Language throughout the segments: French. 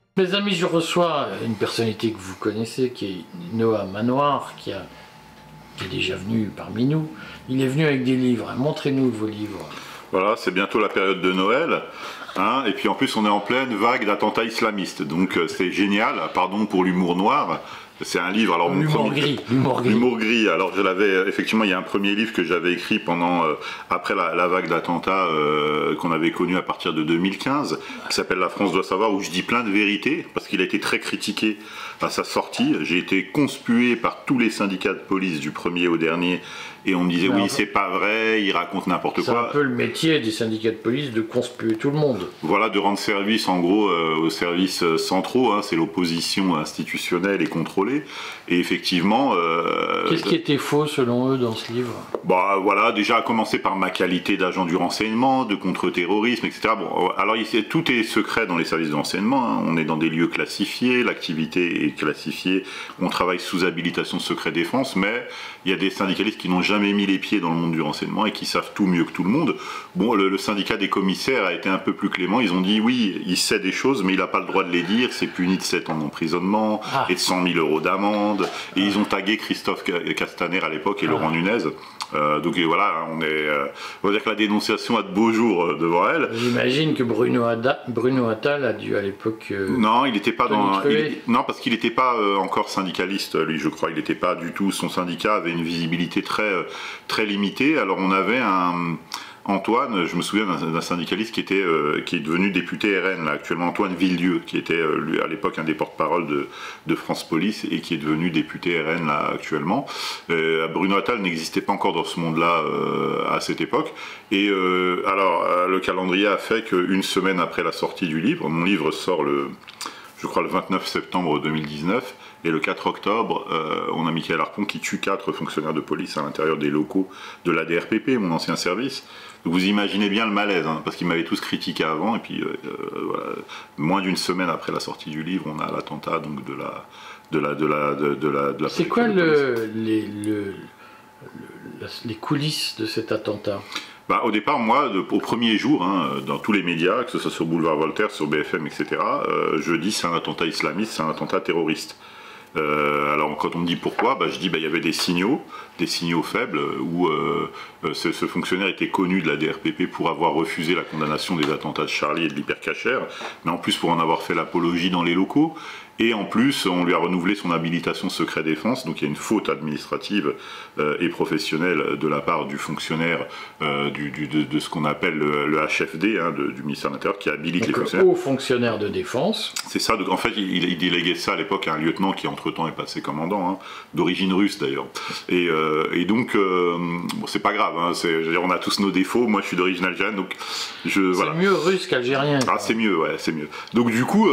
Mes amis, je reçois une personnalité que vous connaissez, qui est Noah Manoir, qui est déjà venu parmi nous. Il est venu avec des livres. Montrez-nous vos livres. Voilà, c'est bientôt la période de Noël. Hein, et puis en plus, on est en pleine vague d'attentats islamistes. Donc c'est génial, pardon pour l'humour noir. C'est un livre, alors l'humour gris. L'humour gris. Alors je l'avais, effectivement, il y a un premier livre que j'avais écrit après la vague d'attentats qu'on avait connue à partir de 2015, qui s'appelle La France doit savoir, où je dis plein de vérités, parce qu'il a été très critiqué à sa sortie. J'ai été conspué par tous les syndicats de police, du premier au dernier, et on me disait oui, c'est pas vrai, il raconte n'importe quoi. C'est un peu le métier des syndicats de police de conspuer tout le monde. Voilà, de rendre service en gros aux services centraux, hein, c'est l'opposition institutionnelle et contrôlée. Et effectivement... Qu'est-ce qui était faux selon eux dans ce livre? Bah voilà, déjà à commencer par ma qualité d'agent du renseignement, de contre-terrorisme, etc. Bon, alors ici, tout est secret dans les services de renseignement, hein. On est dans des lieux classifiés, l'activité est classifiée, on travaille sous habilitation secret défense, mais il y a des syndicalistes qui n'ont jamais mis les pieds dans le monde du renseignement et qui savent tout mieux que tout le monde. Bon, le syndicat des commissaires a été un peu plus clément, ils ont dit oui, il sait des choses, mais il n'a pas le droit de les dire, c'est puni de 7 ans d'emprisonnement et de 100 000 € d'amende, et ils ont tagué Christophe Castaner à l'époque et Laurent Nunez. Donc voilà, on va dire que la dénonciation a de beaux jours devant elle. J'imagine que Bruno Attal a dû à l'époque... non, il n'était pas non, parce qu'il n'était pas encore syndicaliste, lui, je crois. Il n'était pas du tout... Son syndicat avait une visibilité très limitée. Alors on avait Antoine, je me souviens d'un syndicaliste qui est devenu député RN, là, actuellement, Antoine Villedieu, qui était lui, à l'époque un des porte-parole de France Police et qui est devenu député RN là, actuellement. Bruno Attal n'existait pas encore dans ce monde-là à cette époque. Et alors, le calendrier a fait qu'une semaine après la sortie du livre, mon livre sort je crois le 29 septembre 2019, et le 4 octobre, on a Mickaël Harpon qui tue 4 fonctionnaires de police à l'intérieur des locaux de la DRPP, mon ancien service. Donc vous imaginez bien le malaise, hein, parce qu'ils m'avaient tous critiqué avant, et puis voilà, moins d'une semaine après la sortie du livre, on a l'attentat donc de la. C'est quoi les coulisses de cet attentat? Bah, au départ, moi, au premier jour, hein, dans tous les médias, que ce soit sur Boulevard Voltaire, sur BFM, etc., je dis c'est un attentat islamiste, c'est un attentat terroriste. Alors quand on me dit pourquoi, bah, je dis il y avait des signaux faibles où ce fonctionnaire était connu de la DRPP pour avoir refusé la condamnation des attentats de Charlie et de l'Hypercacher, mais en plus pour en avoir fait l'apologie dans les locaux. Et en plus, on lui a renouvelé son habilitation secret défense, donc il y a une faute administrative et professionnelle de la part du fonctionnaire de ce qu'on appelle le HFD, hein, du ministère de l'Intérieur, qui habilite les fonctionnaires. Haut fonctionnaire de défense. C'est ça, donc en fait il déléguait ça à l'époque à un lieutenant qui entre-temps est passé commandant, hein, d'origine russe d'ailleurs. Et donc, bon, c'est pas grave, hein, je veux dire, on a tous nos défauts, moi je suis d'origine algérienne, donc voilà. C'est mieux russe qu'algérien. Ah c'est mieux, ouais, c'est mieux. Donc du coup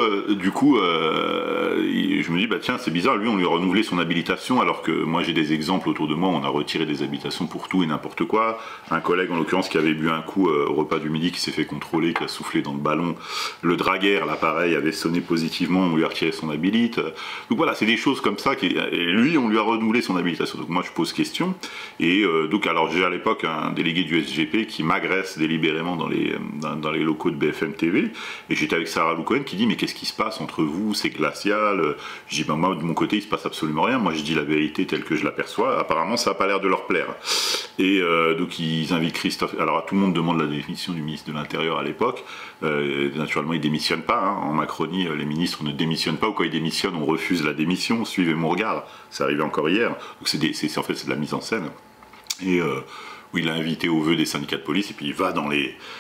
je me dis, bah tiens, c'est bizarre, lui, on lui a renouvelé son habilitation, alors que moi, j'ai des exemples autour de moi, on a retiré des habilitations pour tout et n'importe quoi. Un collègue, en l'occurrence, qui avait bu un coup au repas du midi, qui s'est fait contrôler, qui a soufflé dans le ballon. Le dragueur, l'appareil, avait sonné positivement, on lui a retiré son habilite. Donc voilà, c'est des choses comme ça, et lui, on lui a renouvelé son habilitation. Donc moi, je pose question. Et donc, alors, j'ai à l'époque un délégué du SGP qui m'agresse délibérément dans les locaux de BFM TV, et j'étais avec Sarah Lou Cohen qui dit, mais qu'est-ce qui se passe entre vous? C'est glacial. Je dis, moi, de mon côté, il se passe absolument rien. Moi, je dis la vérité telle que je l'aperçois. Apparemment, ça n'a pas l'air de leur plaire. Et donc, ils invitent Christophe. Alors, tout le monde demande la définition du ministre de l'Intérieur à l'époque. Naturellement, il ne démissionne pas. Hein. En Macronie, les ministres ne démissionnent pas. Ou quand ils démissionnent, on refuse la démission. Suivez mon regard. C'est arrivé encore hier. Donc, en fait, c'est de la mise en scène. Et où il a invité au vœu des syndicats de police, et puis il va sur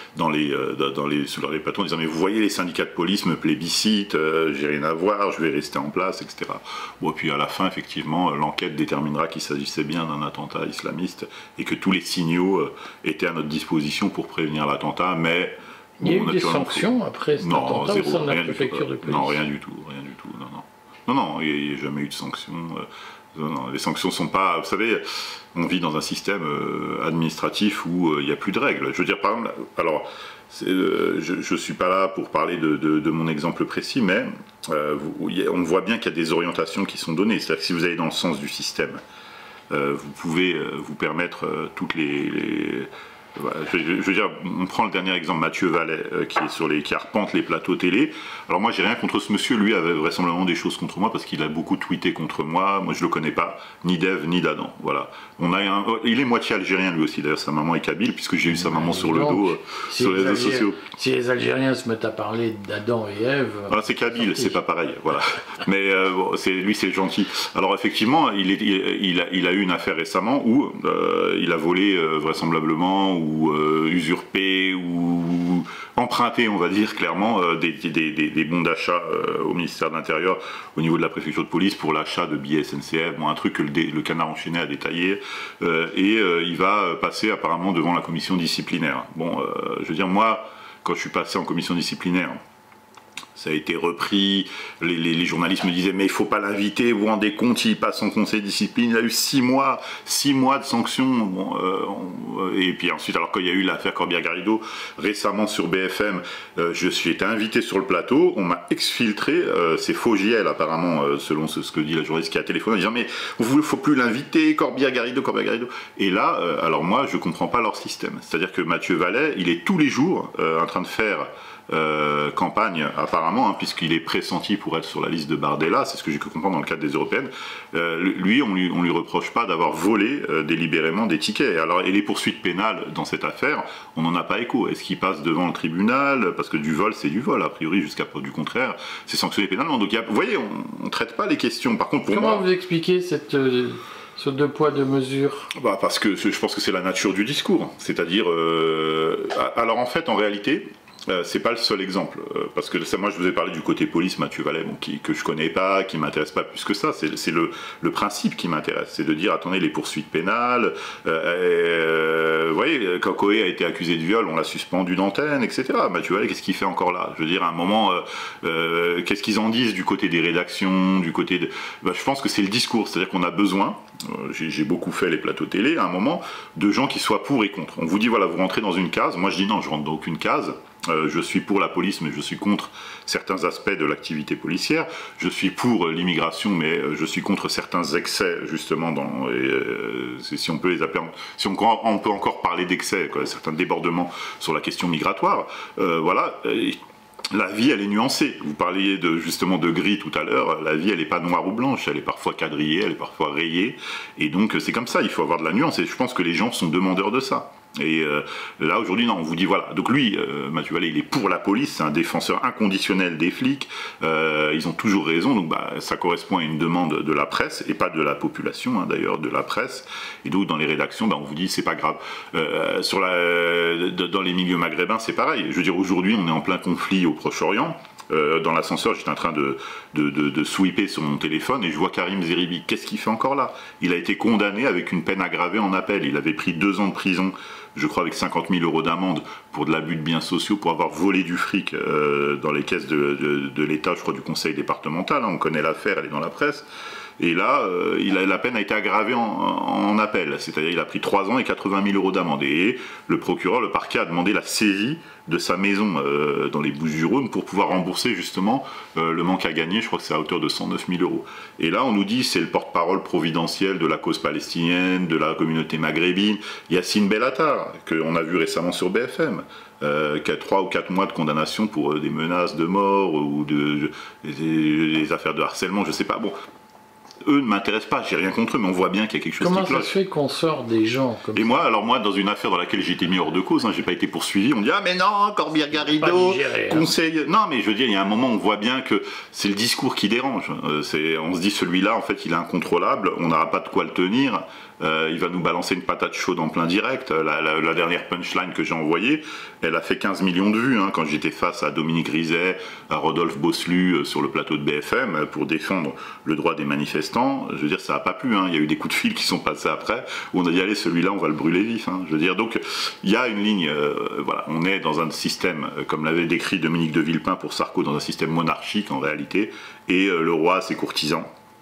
les plateaux en disant, mais vous voyez, les syndicats de police me plébiscitent, j'ai rien à voir, je vais rester en place, etc. Bon, et puis à la fin, effectivement, l'enquête déterminera qu'il s'agissait bien d'un attentat islamiste, et que tous les signaux étaient à notre disposition pour prévenir l'attentat, mais... Il y a eu des sanctions après cet attentat au sein de la préfecture de police? Non, rien du tout, non, il n'y a jamais eu de sanctions. Non, les sanctions sont pas... Vous savez, on vit dans un système administratif où il n'y a plus de règles. Je veux dire, par exemple, alors, je ne suis pas là pour parler de mon exemple précis, mais on voit bien qu'il y a des orientations qui sont données. C'est-à-dire que si vous allez dans le sens du système, vous pouvez vous permettre toutes les je veux dire, on prend le dernier exemple, Mathieu Vallet, qui arpente les plateaux télé. Alors moi, j'ai rien contre ce monsieur, lui avait vraisemblablement des choses contre moi parce qu'il a beaucoup tweeté contre moi. Moi, je le connais pas, ni d'Ève ni d'Adam. Voilà. Il est moitié algérien lui aussi. D'ailleurs, sa maman est kabyle puisque j'ai eu sa maman sur le dos sur les réseaux sociaux. Si les Algériens se mettent à parler d'Adam et Ève, c'est kabyle, c'est pas pareil. Voilà. Mais lui, c'est gentil. Alors effectivement, il a eu une affaire récemment où il a volé vraisemblablement ou usurpé ou emprunté, on va dire clairement, des bons d'achat au ministère de l'Intérieur au niveau de la préfecture de police pour l'achat de billets SNCF, un truc que le Canard enchaîné a détaillé, et il va passer apparemment devant la commission disciplinaire. Bon, je veux dire, moi, quand je suis passé en commission disciplinaire, ça a été repris, les journalistes me disaient mais il ne faut pas l'inviter, vous vous rendez compte, il passe en conseil de discipline, il a eu 6 mois de sanctions, et puis ensuite, alors quand il y a eu l'affaire Corbière-Garrido, récemment sur BFM, j'ai été invité sur le plateau, on m'a exfiltré, c'est Fogiel apparemment, selon ce que dit la journaliste qui a téléphoné, en disant mais il ne faut plus l'inviter, Corbière-Garrido, et là, alors moi je ne comprends pas leur système, c'est-à-dire que Mathieu Vallet, il est tous les jours en train de faire campagne apparemment, puisqu'il est pressenti pour être sur la liste de Bardella, c'est ce que j'ai pu comprendre dans le cadre des européennes. Lui, on lui reproche pas d'avoir volé délibérément des tickets. Alors, et les poursuites pénales dans cette affaire, on n'en a pas écho. Est-ce qu'il passe devant le tribunal? Parce que du vol, c'est du vol, a priori, jusqu'à preuve du contraire, c'est sanctionné pénalement. Donc, vous voyez, on ne traite pas les questions. Par contre, pour comment vous expliquez ce deux poids, deux mesures? Parce que je pense que c'est la nature du discours. C'est-à-dire, alors en fait, en réalité, c'est pas le seul exemple, parce que moi je vous ai parlé du côté police, Mathieu Vallet, que je connais pas, qui m'intéresse pas plus que ça, c'est le principe qui m'intéresse, c'est de dire attendez, les poursuites pénales, vous voyez, quand Coé a été accusé de viol, on l'a suspendu d'antenne, etc. Mathieu Vallet, qu'est-ce qu'il fait encore là? Je veux dire, à un moment, qu'est-ce qu'ils en disent du côté des rédactions, du côté de... je pense que c'est le discours, c'est-à-dire qu'on a besoin, j'ai beaucoup fait les plateaux télé, à un moment, de gens qui soient pour et contre. On vous dit voilà, vous rentrez dans une case, moi je dis non, je rentre dans aucune case. Je suis pour la police, mais je suis contre certains aspects de l'activité policière. Je suis pour l'immigration, mais je suis contre certains excès, justement, si on peut les appeler, si on peut encore parler d'excès, certains débordements sur la question migratoire. Voilà. La vie, elle est nuancée. Vous parliez justement de gris tout à l'heure. La vie, elle n'est pas noire ou blanche. Elle est parfois quadrillée, elle est parfois rayée. Et donc, c'est comme ça. Il faut avoir de la nuance. Et je pense que les gens sont demandeurs de ça. Et là, aujourd'hui, non, on vous dit voilà. Donc lui, Mathieu Vallet, il est pour la police. C'est un défenseur inconditionnel des flics. Ils ont toujours raison. Donc, ça correspond à une demande de la presse, et pas de la population, d'ailleurs, de la presse. Et donc, dans les rédactions, on vous dit, c'est pas grave. Dans les milieux maghrébins, c'est pareil. Je veux dire, aujourd'hui, on est en plein conflit au Proche-Orient. Dans l'ascenseur, j'étais en train de sweeper sur mon téléphone et je vois Karim Zeribi. Qu'est-ce qu'il fait encore là? Il a été condamné avec une peine aggravée en appel. Il avait pris 2 ans de prison, je crois avec 50 000 € d'amende pour de l'abus de biens sociaux, pour avoir volé du fric dans les caisses de l'État, je crois du conseil départemental. On connaît l'affaire, elle est dans la presse. Et là, la peine a été aggravée en appel, c'est-à-dire il a pris 3 ans et 80 000 € d'amende. Et le procureur, le parquet a demandé la saisie de sa maison dans les Bouches-du-Rhône pour pouvoir rembourser justement le manque à gagner, je crois que c'est à hauteur de 109 000 €. Et là, on nous dit c'est le porte-parole providentiel de la cause palestinienne, de la communauté maghrébine, Yassine Bellatar, qu'on a vu récemment sur BFM. Qui a 3 ou 4 mois de condamnation pour des menaces de mort ou des affaires de harcèlement, je sais pas. Bon, eux ne m'intéressent pas, j'ai rien contre eux, mais on voit bien qu'il y a quelque chose qui cloche. Comment ça se fait qu'on sort des gens comme ça? Et moi, dans une affaire dans laquelle j'ai été mis hors de cause, j'ai pas été poursuivi, on me dit ah mais non, Corbière-Garrido, conseil. Non, mais je veux dire, il y a un moment, on voit bien que c'est le discours qui dérange. On se dit celui-là, en fait, il est incontrôlable, on n'aura pas de quoi le tenir. Il va nous balancer une patate chaude en plein direct. La dernière punchline que j'ai envoyée, elle a fait 15 millions de vues quand j'étais face à Dominique Rizet, à Rodolphe Bosselu sur le plateau de BFM pour défendre le droit des manifestants. Je veux dire, ça n'a pas plu. Il y a eu des coups de fil qui sont passés après où on a dit allez, celui-là, on va le brûler vif. Je veux dire, donc il y a une ligne. Voilà, on est dans un système, comme l'avait décrit Dominique de Villepin pour Sarko, dans un système monarchique en réalité, et le roi, ses courtisans.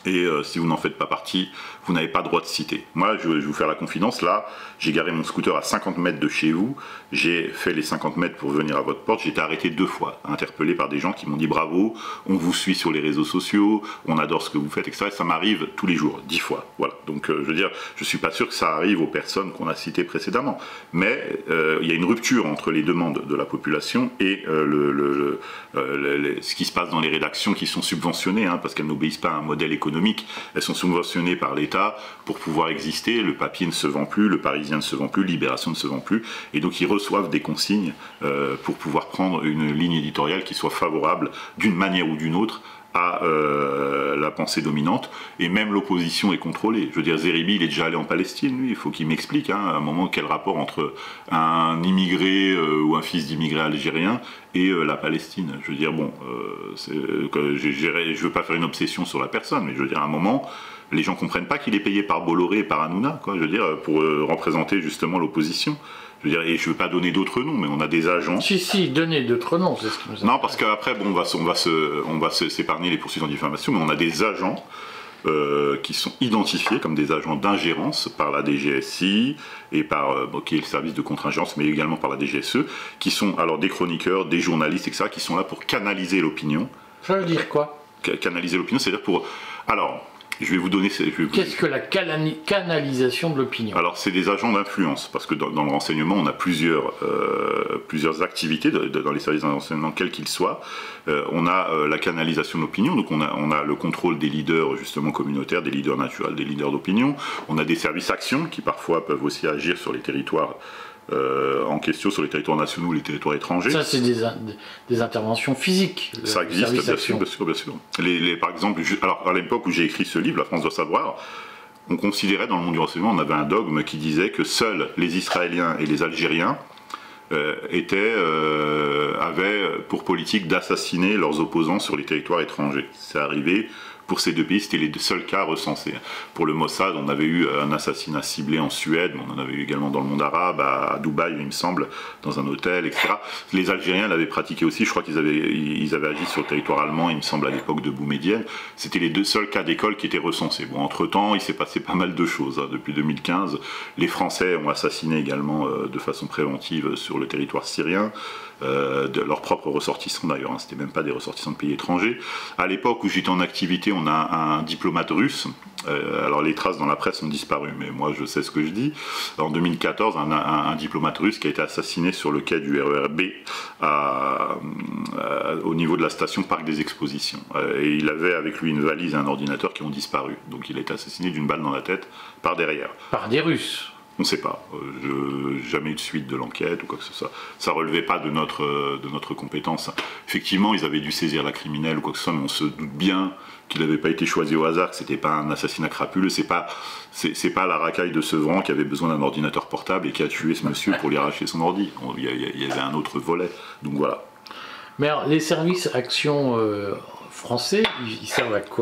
Et si vous n'en faites pas partie, vous n'avez pas droit de citer. Moi, je vais vous faire la confidence, là, j'ai garé mon scooter à 50 mètres de chez vous, j'ai fait les 50 mètres pour venir à votre porte, j'ai été arrêté 2 fois, interpellé par des gens qui m'ont dit bravo, on vous suit sur les réseaux sociaux, on adore ce que vous faites, etc. Et ça m'arrive tous les jours, 10 fois. Voilà. Donc, je veux dire, je suis pas sûr que ça arrive aux personnes qu'on a citées précédemment. Mais il y a une rupture entre les demandes de la population et ce qui se passe dans les rédactions qui sont subventionnées, hein, parce qu'elles n'obéissent pas à un modèle économique. Elles sont subventionnées par l'État pour pouvoir exister. Le papier ne se vend plus, le Parisien ne se vend plus, Libération ne se vend plus. Et donc ils reçoivent des consignes pour pouvoir prendre une ligne éditoriale qui soit favorable d'une manière ou d'une autre à la pensée dominante, et même l'opposition est contrôlée. Je veux dire, Zeribi, il est déjà allé en Palestine, lui, il faut qu'il m'explique, hein, à un moment, quel rapport entre un immigré ou un fils d'immigré algérien et la Palestine. Je veux dire, bon, je ne veux pas faire une obsession sur la personne, mais je veux dire, à un moment, les gens ne comprennent pas qu'il est payé par Bolloré et par Hanouna, quoi, je veux dire, pour représenter justement l'opposition. Je veux dire, et je ne veux pas donner d'autres noms, mais on a des agents. Si, donner d'autres noms, c'est ce qui nous intéresse. Non, parce qu'après, bon, on va s'épargner les poursuites en diffamation, mais on a des agents qui sont identifiés comme des agents d'ingérence par la DGSI et par qui est le service de contre-ingérence, mais également par la DGSE, qui sont alors des chroniqueurs, des journalistes, etc., qui sont là pour canaliser l'opinion. Ça veut dire quoi ? Canaliser l'opinion, c'est-à-dire pour... Alors... Je vais vous donner... Qu'est-ce que la canalisation de l'opinion ? Alors, c'est des agents d'influence, parce que dans le renseignement, on a plusieurs activités dans les services de renseignement, quels qu'ils soient. On a la canalisation de l'opinion, donc on a le contrôle des leaders, justement, communautaires, des leaders naturels, des leaders d'opinion. On a des services actions qui, parfois, peuvent aussi agir sur les territoires en question, sur les territoires nationaux ou les territoires étrangers. Ça, c'est des interventions physiques. Ça existe, bien sûr. Par exemple, alors, à l'époque où j'ai écrit ce livre, La France doit savoir, on considérait dans le monde du renseignement, on avait un dogme qui disait que seuls les Israéliens et les Algériens avaient pour politique d'assassiner leurs opposants sur les territoires étrangers. C'est arrivé. Pour ces deux pays, c'était les seuls cas recensés. Pour le Mossad, on avait eu un assassinat ciblé en Suède, mais on en avait eu également dans le monde arabe, à Dubaï, il me semble, dans un hôtel, etc. Les Algériens l'avaient pratiqué aussi, je crois qu'ils avaient agi sur le territoire allemand, il me semble, à l'époque de Boumedienne. C'était les deux seuls cas d'école qui étaient recensés. Bon, entre-temps, il s'est passé pas mal de choses. Hein. Depuis 2015, les Français ont assassiné également de façon préventive sur le territoire syrien, de leurs propres ressortissants d'ailleurs, hein. C'était même pas des ressortissants de pays étrangers. À l'époque où j'étais en activité, on a un diplomate russe, alors les traces dans la presse ont disparu, mais moi je sais ce que je dis. En 2014, un diplomate russe qui a été assassiné sur le quai du RER-B au niveau de la station Parc des Expositions. Et il avait avec lui une valise et un ordinateur qui ont disparu. Donc il a été assassiné d'une balle dans la tête par derrière. Par des Russes ? On ne sait pas. Jamais eu de suite de l'enquête ou quoi que ce soit. Ça ne relevait pas de notre compétence. Effectivement, ils avaient dû saisir la criminelle ou quoi que ce soit, mais on se doute bien qu'il n'avait pas été choisi au hasard, que ce n'était pas un assassinat crapuleux. C'est pas la racaille de Sevran qui avait besoin d'un ordinateur portable et qui a tué ce monsieur pour lui arracher son ordi. Il y avait un autre volet. Donc voilà. Mais alors, les services actions français, ils servent à quoi ?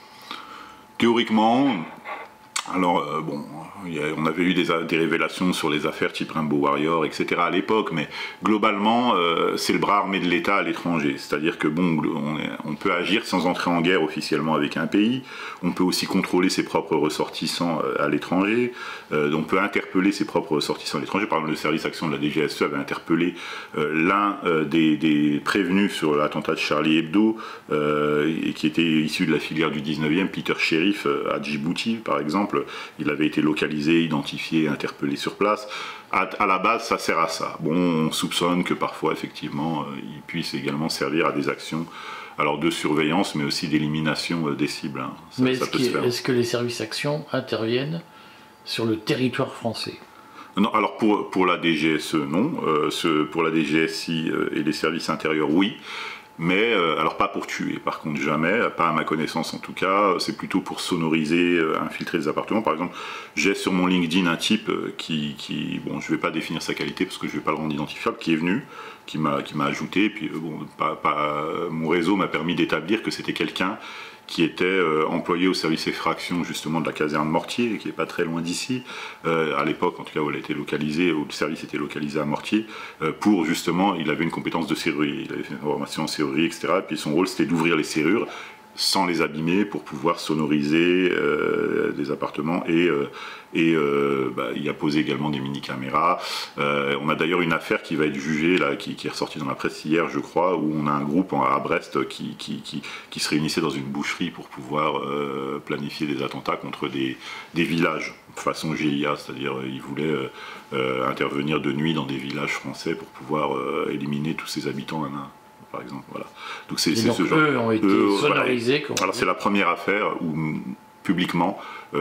Théoriquement... Alors, bon, on avait eu des révélations sur les affaires type Rainbow Warrior, etc. à l'époque, mais globalement, c'est le bras armé de l'État à l'étranger. C'est-à-dire que, bon, on peut agir sans entrer en guerre officiellement avec un pays, on peut aussi contrôler ses propres ressortissants à l'étranger, on peut interpeller ses propres ressortissants à l'étranger. Par exemple, le service action de la DGSE avait interpellé l'un des prévenus sur l'attentat de Charlie Hebdo, et qui était issu de la filière du 19e, Peter Sheriff, à Djibouti, par exemple. Il avait été localisé, identifié, interpellé sur place. À la base, ça sert à ça. Bon, on soupçonne que parfois, effectivement, il puisse également servir à des actions alors de surveillance, mais aussi d'élimination des cibles. Hein. Mais est-ce que les services actions interviennent sur le territoire français ? Non, alors pour la DGSE, non. Pour la DGSI et les services intérieurs, oui. Mais alors pas pour tuer, par contre jamais, pas à ma connaissance en tout cas, c'est plutôt pour sonoriser, infiltrer des appartements. Par exemple, j'ai sur mon LinkedIn un type qui bon, je vais pas définir sa qualité parce que je vais pas le rendre identifiable, qui est venu, qui m'a ajouté, et puis bon, mon réseau m'a permis d'établir que c'était quelqu'un qui était employé au service effraction justement de la caserne Mortier, qui est pas très loin d'ici, à l'époque en tout cas où elle a été localisée, où le service était localisé à Mortier, pour justement, il avait une compétence de serrurier, il avait fait une formation en serrurerie, etc. Et puis son rôle c'était d'ouvrir les serrures sans les abîmer pour pouvoir sonoriser des appartements et y apposer également des mini-caméras. On a d'ailleurs une affaire qui va être jugée, là, qui est ressortie dans la presse hier, je crois, où on a un groupe à Brest qui se réunissait dans une boucherie pour pouvoir planifier des attentats contre des villages, façon GIA, c'est-à-dire ils voulaient intervenir de nuit dans des villages français pour pouvoir éliminer tous ces habitants un à un. Par exemple, voilà. Donc c'est ce genre. Eux ont été sonorisés. Voilà. Alors c'est la première affaire où publiquement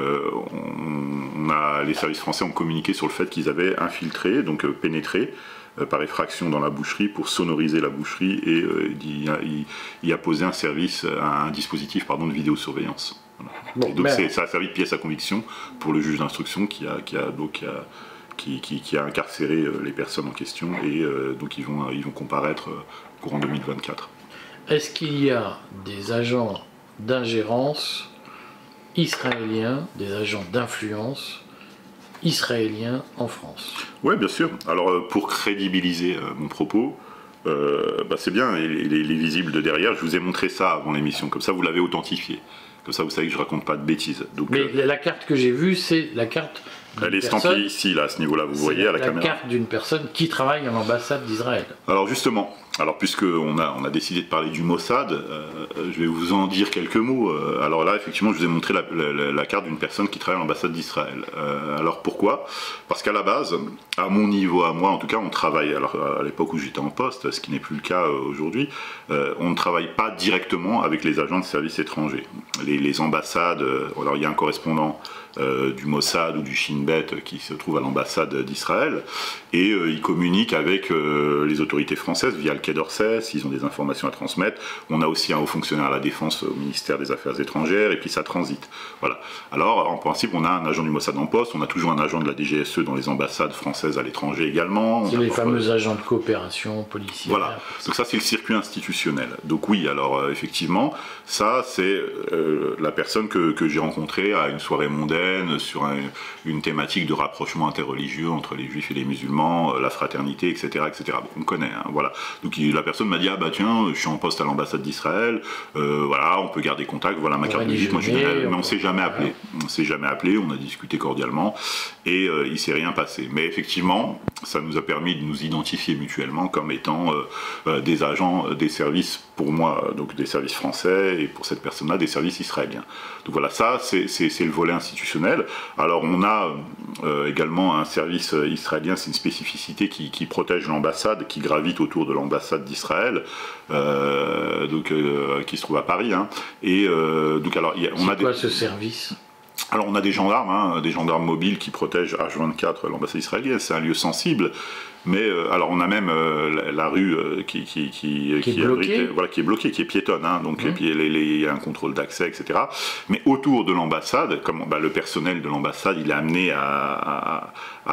les services français ont communiqué sur le fait qu'ils avaient infiltré, donc pénétré par effraction dans la boucherie pour sonoriser la boucherie et y apposer un dispositif de vidéosurveillance. Voilà. Bon, donc ça a servi de pièce à conviction pour le juge d'instruction qui a incarcéré les personnes en question et donc ils vont comparaître courant 2024. Est-ce qu'il y a des agents d'ingérence israéliens, des agents d'influence israéliens en France? Oui, bien sûr. Alors pour crédibiliser mon propos, c'est bien, il est visible de derrière. Je vous ai montré ça avant l'émission, comme ça vous l'avez authentifié. Comme ça vous savez que je raconte pas de bêtises. Donc, mais la carte que j'ai vue, c'est la carte... Elle est estampillée ici, là, à ce niveau-là, vous voyez à la caméra. C'est la carte d'une personne qui travaille à l'ambassade d'Israël. Alors justement, puisqu'on a décidé de parler du Mossad, je vais vous en dire quelques mots. Alors là, effectivement, je vous ai montré la carte d'une personne qui travaille à l'ambassade d'Israël. Alors pourquoi? Parce qu'à la base, à mon niveau, à moi en tout cas, on travaille, alors à l'époque où j'étais en poste, ce qui n'est plus le cas aujourd'hui, on ne travaille pas directement avec les agents de services étrangers. Les ambassades, alors il y a un correspondant du Mossad ou du Shin Bet qui se trouve à l'ambassade d'Israël et ils communiquent avec les autorités françaises via le Quai d'Orsay s'ils ont des informations à transmettre. On a aussi un haut fonctionnaire à la défense au ministère des Affaires étrangères et puis ça transite. Voilà. Alors en principe on a un agent du Mossad en poste, on a toujours un agent de la DGSE dans les ambassades françaises à l'étranger également. C'est les fameux agents de coopération policière. Voilà. Donc ça c'est le circuit institutionnel. Donc oui, alors effectivement, ça c'est la personne que j'ai rencontrée à une soirée mondaine sur une thématique de rapprochement interreligieux entre les juifs et les musulmans, la fraternité, etc. etc. Donc, on connaît, hein, voilà. Donc la personne m'a dit, ah bah tiens, je suis en poste à l'ambassade d'Israël, voilà, on peut garder contact, voilà ma carte de visite, moi je mais on s'est jamais appelé. On s'est jamais appelé, on a discuté cordialement, et il s'est rien passé. Mais effectivement, ça nous a permis de nous identifier mutuellement comme étant des agents des services, pour moi, donc des services français, et pour cette personne-là, des services israéliens. Donc voilà, ça, c'est le volet institutionnel. Alors on a également un service israélien, c'est une spécificité qui protège l'ambassade, qui gravite autour de l'ambassade d'Israël, qui se trouve à Paris. Hein. Et donc alors, on a quoi ce service? Alors on a des gendarmes mobiles qui protègent H24 l'ambassade israélienne, c'est un lieu sensible. Mais alors on a même la rue qui est bloquée, voilà, qui est bloquée, qui est piétonne, hein, donc et puis il y a un contrôle d'accès, etc. Mais autour de l'ambassade, comme le personnel de l'ambassade, il est amené à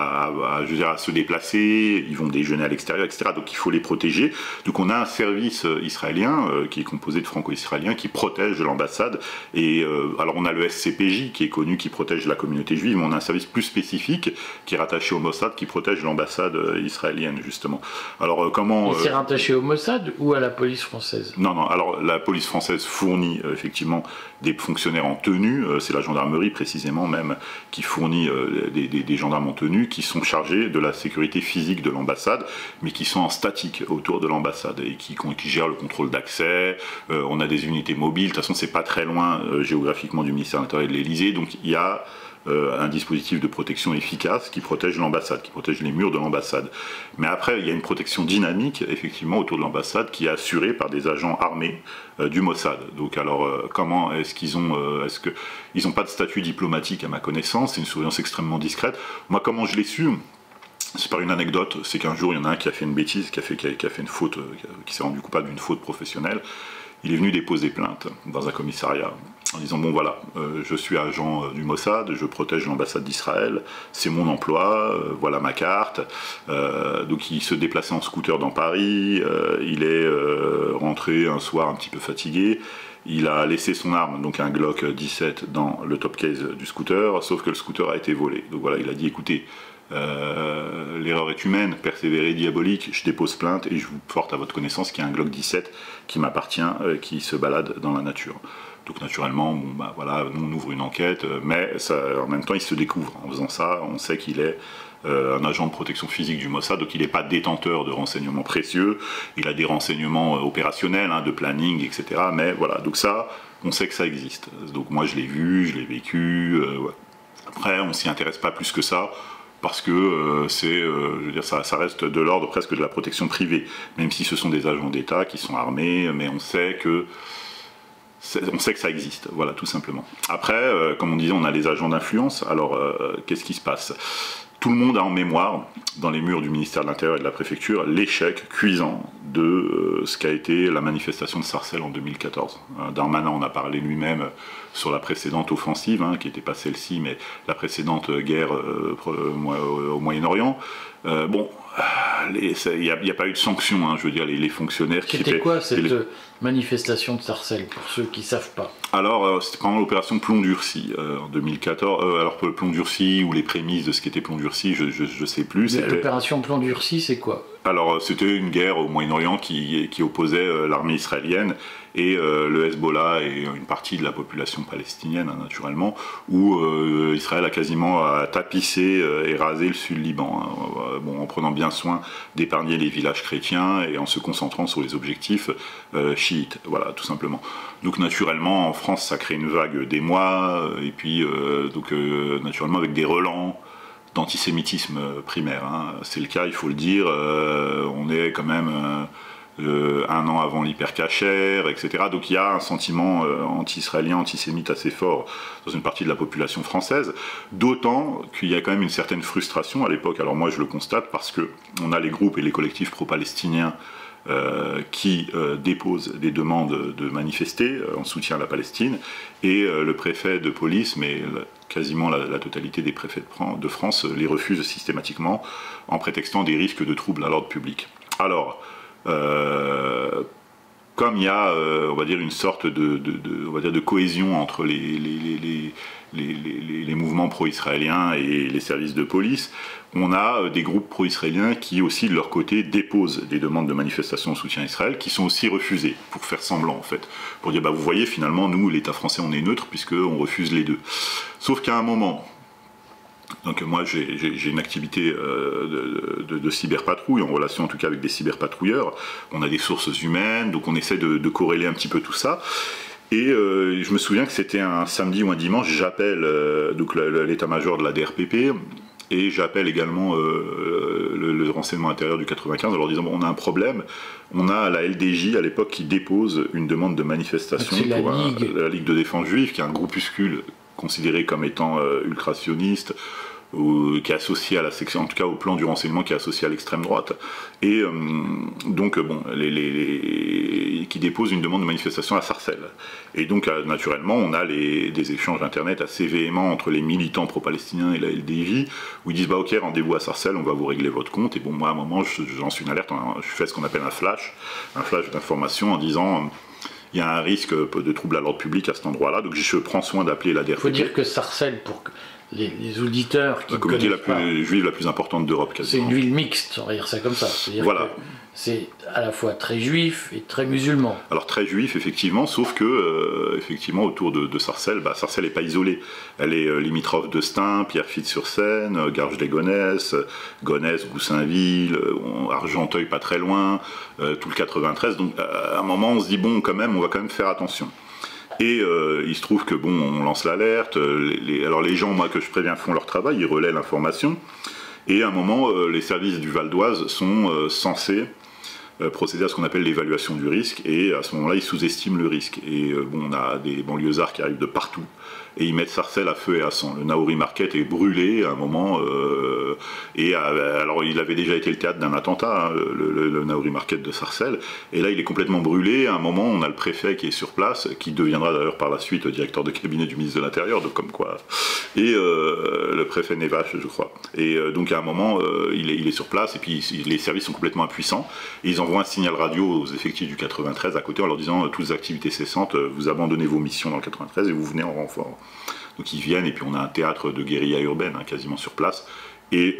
se déplacer, ils vont déjeuner à l'extérieur, etc. Donc il faut les protéger. Donc on a un service israélien qui est composé de franco-israéliens qui protège l'ambassade. Et alors on a le SCPJ qui est connu, qui protège la communauté juive, mais on a un service plus spécifique qui est rattaché au Mossad, qui protège l'ambassade israélienne justement. Alors comment... C'est rattaché au Mossad ou à la police française? Non, alors la police française fournit effectivement des fonctionnaires en tenue, c'est la gendarmerie précisément même qui fournit des gendarmes en tenue qui sont chargés de la sécurité physique de l'ambassade, mais qui sont en statique autour de l'ambassade et qui gèrent le contrôle d'accès. On a des unités mobiles, de toute façon c'est pas très loin géographiquement du ministère de l'Intérieur et de l'Élysée, donc il y a un dispositif de protection efficace qui protège l'ambassade, qui protège les murs de l'ambassade. Mais après, il y a une protection dynamique, effectivement, autour de l'ambassade, qui est assurée par des agents armés du Mossad. Donc alors, comment est-ce qu'ils ont... ils n'ont pas de statut diplomatique à ma connaissance, c'est une surveillance extrêmement discrète. Moi, comment je l'ai su ? C'est par une anecdote, c'est qu'un jour, il y en a un qui a fait une bêtise, qui a fait une faute, qui s'est rendu coupable d'une faute professionnelle. Il est venu déposer plainte dans un commissariat en disant bon voilà, je suis agent du Mossad, je protège l'ambassade d'Israël, c'est mon emploi, voilà ma carte. Donc il se déplaçait en scooter dans Paris, il est rentré un soir un petit peu fatigué. Il a laissé son arme, donc un Glock 17, dans le top case du scooter, sauf que le scooter a été volé. Donc voilà, il a dit écoutez, L'erreur est humaine, persévérer diabolique, je dépose plainte et je vous porte à votre connaissance qu'il y a un Glock 17 qui m'appartient, qui se balade dans la nature. Donc naturellement, bon, bah, voilà, nous on ouvre une enquête, mais ça, en même temps il se découvre. En faisant ça, on sait qu'il est un agent de protection physique du Mossad, donc il n'est pas détenteur de renseignements précieux, il a des renseignements opérationnels, hein, de planning, etc. Mais voilà, donc ça, on sait que ça existe. Donc moi je l'ai vu, je l'ai vécu, ouais. Après on s'y intéresse pas plus que ça, parce que je veux dire, ça reste de l'ordre presque de la protection privée, même si ce sont des agents d'État qui sont armés, mais on sait que ça existe, voilà, tout simplement. Après, comme on disait, on a les agents d'influence. Alors, qu'est-ce qui se passe? Tout le monde a en mémoire, dans les murs du ministère de l'Intérieur et de la Préfecture, l'échec cuisant de ce qu'a été la manifestation de Sarcelles en 2014. Darmanin en a parlé lui-même sur la précédente offensive, hein, qui n'était pas celle-ci, mais la précédente guerre au Moyen-Orient. Bon, il n'y a pas eu de sanctions, hein, je veux dire, les fonctionnaires qui étaient... C'était quoi cette manifestation de Sarcelles, pour ceux qui ne savent pas? Alors, c'était pendant l'opération Plomb Durci, en 2014. Alors, Plomb Durci, ou les prémices de ce qu'était Plomb Durci, je ne sais plus. L'opération Plomb Durci, c'est quoi? Alors, c'était une guerre au Moyen-Orient qui opposait l'armée israélienne et le Hezbollah et une partie de la population palestinienne, hein, naturellement, où Israël a quasiment tapissé et rasé le sud Liban, hein, bon, en prenant bien soin d'épargner les villages chrétiens et en se concentrant sur les objectifs chiites, voilà, tout simplement. Donc naturellement, en France, ça crée une vague d'émoi, et puis naturellement avec des relents d'antisémitisme primaire, hein. C'est le cas, il faut le dire, on est quand même... un an avant l'hypercachère, etc. Donc il y a un sentiment anti-israélien, antisémite assez fort dans une partie de la population française, d'autant qu'il y a quand même une certaine frustration à l'époque. Alors moi je le constate parce que on a les groupes et les collectifs pro-palestiniens qui déposent des demandes de manifester en soutien à la Palestine, et le préfet de police, mais quasiment la totalité des préfets de France les refusent systématiquement en prétextant des risques de troubles à l'ordre public. Alors, comme il y a, on va dire, une sorte de cohésion entre les mouvements pro-israéliens et les services de police, on a des groupes pro-israéliens qui aussi, de leur côté, déposent des demandes de manifestation en soutien à Israël, qui sont aussi refusées, pour faire semblant, en fait. Pour dire, bah, vous voyez, finalement, nous, l'État français, on est neutre, puisqu'on refuse les deux. Sauf qu'à un moment... Donc moi j'ai une activité de cyberpatrouille, en relation en tout cas avec des cyberpatrouilleurs. On a des sources humaines, donc on essaie de corréler un petit peu tout ça. Et je me souviens que c'était un samedi ou un dimanche, j'appelle l'état-major de la DRPP, et j'appelle également le renseignement intérieur du 95 en leur disant, bon, on a un problème, on a la LDJ à l'époque qui dépose une demande de manifestation pour la Ligue de défense juive, qui est un groupuscule considéré comme étant ultra-sioniste, ou qui est associé à la section, en tout cas au plan du renseignement, qui est associé à l'extrême droite, et donc bon, qui dépose une demande de manifestation à Sarcelles. Et donc naturellement, on a des échanges internet assez véhéments entre les militants pro-palestiniens et la LDJ, où ils disent, bah ok, rendez-vous à Sarcelles, on va vous régler votre compte. Et bon, moi à un moment, je lance une alerte, je fais ce qu'on appelle un flash d'information en disant... il y a un risque de trouble à l'ordre public à cet endroit-là, donc je prends soin d'appeler la DRPP. Il faut dire que Sarcelles, pour les auditeurs qui la communauté juive la plus importante d'Europe, quasiment. C'est une ville mixte, on va dire ça comme ça. Voilà. C'est à la fois très juif et très musulman. Alors très juif, effectivement, sauf que, effectivement, autour de Sarcelles, bah, Sarcelles n'est pas isolée. Elle est limitrophe de Stein, Pierrefitte-sur-Seine, Garges-les-Gonesse, Gonesse, Goussainville, Argenteuil pas très loin, tout le 93. Donc à un moment, on se dit, bon, quand même, on va quand même faire attention. Et il se trouve que, bon, on lance l'alerte, alors les gens, moi, que je préviens, font leur travail, ils relaient l'information, et à un moment, les services du Val d'Oise sont censés procéder à ce qu'on appelle l'évaluation du risque, et à ce moment-là, ils sous-estiment le risque. Et bon, on a des banlieusards qui arrivent de partout, et ils mettent Sarcelles à feu et à sang. Le Naouri Market est brûlé à un moment, alors il avait déjà été le théâtre d'un attentat, hein, le Naouri Market de Sarcelles, et là il est complètement brûlé. À un moment, on a le préfet qui est sur place, qui deviendra d'ailleurs par la suite directeur de cabinet du ministre de l'Intérieur, donc comme quoi, et le préfet Nevache, je crois. Et donc à un moment, il est sur place, et puis les services sont complètement impuissants, et ils envoient un signal radio aux effectifs du 93 à côté en leur disant, toutes les activités cessantes, vous abandonnez vos missions dans le 93 et vous venez en renfort. Donc ils viennent, et puis on a un théâtre de guérilla urbaine, hein, quasiment sur place, et